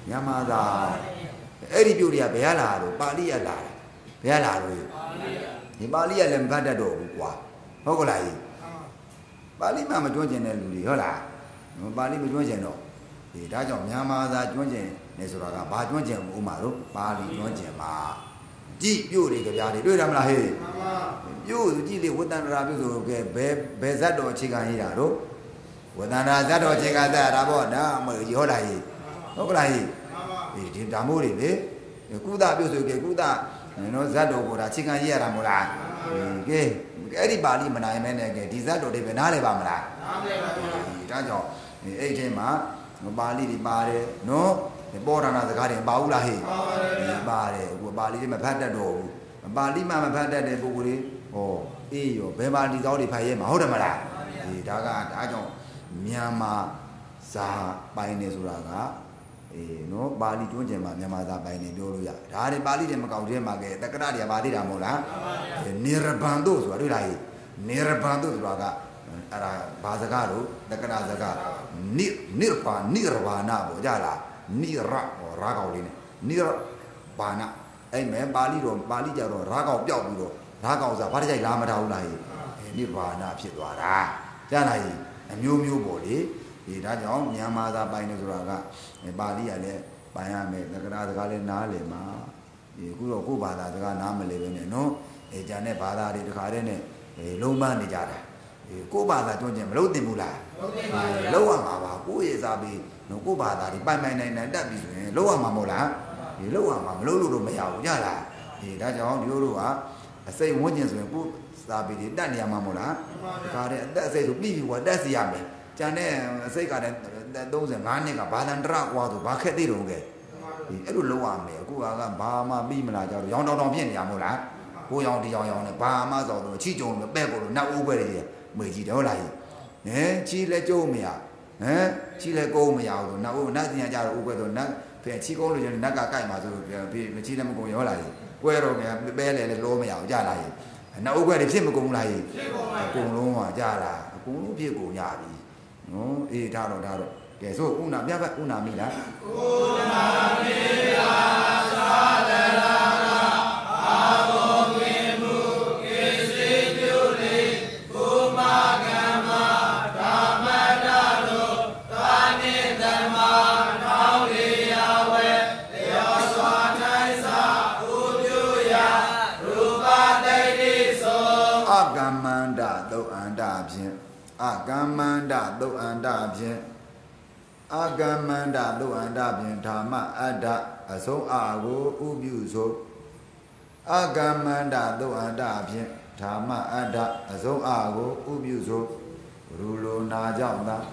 မြန်မာသာအဲ့ဒီပြုတ်တွေကဘယ်ရလာတော့ပါဠိရလာတယ်ဘယ်ရလာလို့ဒီပါဠိရလည်းမဖတ်တတ်တော့ဘူးကွာဟုတ်ကလားကြီးပါဠိမှမကျွမ်းကျင်တဲ့လူတွေဟုတ်လားပါဠိမကျွမ်းကျင်တော့ဒီဒါကြောင့်မြန်မာသာကျွမ်းကျင်နေဆိုတာကဘာကျွမ်းကျင်ဥမာတော့ပါဠိကျွမ်းကျင်မှာကြည့်ပြုတ်တွေကြပြားတွေတွေ့တယ်မလားဟေးပြုတ်ကြည့်လေဝတ္တန္တရာပြုတ်ဆိုကဲဘယ်ဇတ်တော်အခြေခံရေးတာတော့ဝတ္တန္တရာဇတ်တော်အခြေခံသတ်တာပေါ့ဒါမဟုတ်ဟုတ်လားဟေးဟုတ်ကလားဟေးဒီဒါမို့တွေလေကုသပြုတ်ဆိုကဲကုသနော်ဇတ်တော်ကိုဒါအခြေခံရေးရတာမဟုတ်လားကဲအဲ့ဒီပါဠိမနိုင်မဲနဲ့ကဲဒီဇတ်တော်တွေပဲနားလည်ပါမလားနားလည်ပါဘူးဒါကြောင့်အဲ့ဒီထဲမှာပါဠိတွေပါတယ်နော်ပေါ်ဒါနာစကားတွေပါဘူးလားဟေ့ပါတယ်အခုပါဠိတွေမဖတ်တတ်တော့ဘူးပါဠိမှမဖတ်တတ်တဲ့ပုဂ္ဂိုလ်တွေဟောအေးရောဘယ်ပါဠိသောတွေဖတ်ရဲမှာဟုတ်တယ်မလားဒီဒါကြောင့်မြန်မာစာပိုင်နေဆိုတာကနော်ပါဠိကျွန်းကျင်မှာမြန်မာစာပိုင်နေပြောလို့ရဒါတွေပါဠိတွေမကောက်သေးမှာကဲတက္ကရာတွေကပါသေးတာမဟုတ်လားနိရဗန္တုဆိုတာတွေ့လားဟေ့နိရဗန္တုဆိုတာကအဲ့ဒါဘာစကားလို့တက္ကရာစကားနိရဘာနာပေါ့ကြလားနိရရာကောက်လေးနဲ့နိရဘာနာအဲ့မဲ့ပါဠိကြတော့ရာကောက်ပြောက်ပြီးတော့ရာကောက်စားဘာတကြိုက်လားမထားဘူးလားဟေ့နိဗ္ဗာန်ဖြစ်သွားတာကြားလားဟေ့အမျိုးမျိုးပေါ့လေဒီဒါကြောင့်မြန်မာသာပိုင်နေဆိုတာကပါဠိကလည်းပိုင်ရမယ်တက္ကရာစကားလည်းနားလည်မှာဒီအခုတော့ကိုယ်ဘာသာစကားနားမလည်ပဲနဲ့နော်ကျန်တဲ့ဘာသာတွေတခါတည်းနဲ့လုံးပန်းနေကြတာကိုယ်ဘာသာကျွမ်းကျင်မလို့တင်ဘူးလားလုံးဝမှာပါကိုယ့်ရဲ့စာပြီးနော်ကိုယ်ဘာသာတွေပိုင်နိုင်တက်ပြီဆိုရင်လုံးဝမှာမဟုတ်လားဒီလုံးဝမှာမလို့တော့မရဘူးကြလားဒီဒါကြောင့်ဒီလိုတို့ကအစိမ့်ဝန်းကျင်ဆိုရင်ကိုယ်စာပြီးတွေတက်နေရမှာမဟုတ်လားတခါတည်းအသက်အစိမ့်ဆိုပြီးပြီကွာတက်စီရမယ်ကျန်တဲ့အစိတ်ကလည်း35နှစ်ကဘာလန်တရကွာဆိုဘာခက်သေးတော့ကဲဒီအဲ့လိုလုံးဝမယ်အခုကဘာမှပြီးမလားကြတော့ရောင်တောင်ဖြစ်နေရမို့လားကိုရောင်ဒီရောင်နဲ့ဘာမှဆိုတော့ချီကြုံပဲ့ကိုလို့နတ်အိုးပဲတွေမေကြီးတယ်ဟုတ်လားချီလဲကျုံမရချီလဲကုန်းမရဘူးဆိုနတ်အိုးနတ်စင်ရကြတော့အိုးပဲဆိုနတ်ဖယ်ချီကုန်းလို့ကျနတ်ကကြိုက်မှာဆိုမချီလဲမကုန်းရောဟုတ်လားကွဲတော့မယ်ပဲလဲလို့မရဘူးကြလားနတ်အိုးပဲတွေဖြစ်မကုန်းလားအကုန်လုံးကကြလားအကုန်လုံးဖြစ်ကုန်ရပြီနော်အေးဒါတော့ကဲဆိုဥနာမြတ်ဘဥနာမိလားဥနာမိလားသာလလာအာဘောဝိမှုကေစီပြုလေကုမကမ္မဓမ္မတလို့သာနိသမနောင်ရိယဝေရောစွာနိုင်စာဥပြုယရူပတိတိသောအကမ္မန္တသုတ်အန္တဖြင့်အကမ္မန္တသုတ်အန္တဖြင့်အကမ္မန္တသုတ်အန္တဖြင့်ဓမ္မအတ္တအဆုံးအာကိုဥပြုဆိုအကမ္မန္တသုတ်အန္တဖြင့်ဓမ္မအတ္တအဆုံးအာကိုဥပြုဆိုရူလိုနာကြောင့်သာ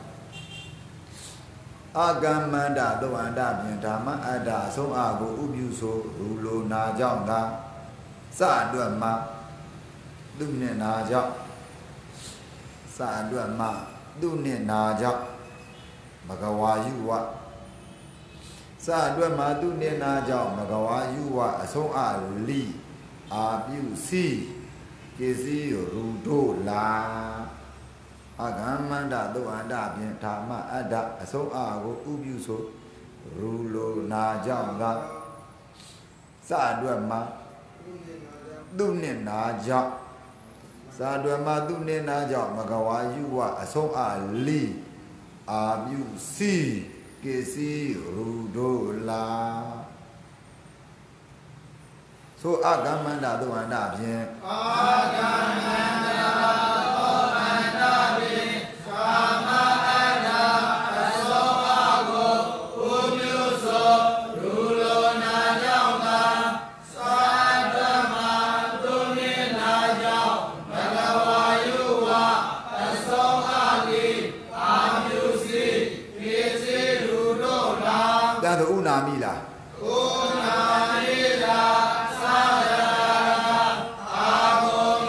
အကမ္မန္တသုတ်အန္တဖြင့်ဓမ္မအတ္တအဆုံးအာကိုဥပြုဆိုရူလိုနာကြောင့်သာစအတွက်မှာသူနဲ့နာကြောင့်စာအတွက်မှသူနဲ့နာကြောင့်မဂဝါယုဝစာအတွက်မှသူနဲ့နာကြောင့်မဂဝါယုဝအဆုံးအလိအာပြုစီကေစီရူတို့လာအကမ္မန္တသုတ်အန္တဖြင့်ဓမ္မအတ္တအဆုံးအကိုဥပြုဆိုရူလိုနာကြောင့်ကစာအတွက်မှသူနဲ့နာကြောင့်စာတွယ်မှာသူနေနာကြောင့်မကဝါယုဝအဆုံးအလိအာပြုစီကေစီရူတို့လာဆိုအကမ္မန္တသုတ်အန္တဖြင့်အကမ္မန္တသုတ်အန္တဖြင့်ကာမအတ္တအဆုံးအကိုဥပြုဆိုရူလိုနာကြောင့်သာစာဓမ္မသူနေနာကြောင့်မကဝါယုဝအဆုံးအလိအာပြုစီကေစီရူတို့လာဒါဆိုဥနာမိလားဥနာမိလားသာရအာဘော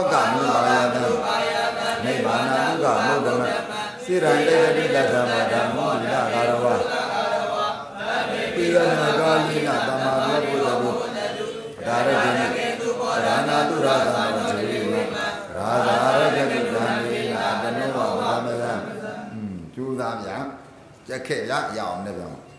ကမူပါယတံနိဗ္ဗာန်ဒုက္ခမုဒ္ဒမစိရံတေတိတသမ္မာဓမ္မောတိလာကာရဝပိယနာကာလိနာသမ္မာရောပုဒ္ဓုဒါရတိဒါနာတုရာသံဝေရိနာရာဇာရတိဒံမေနာတနောဝါမယကျူးသားဗျာကြက်ခဲ့ရအောင်လည်းဗျာ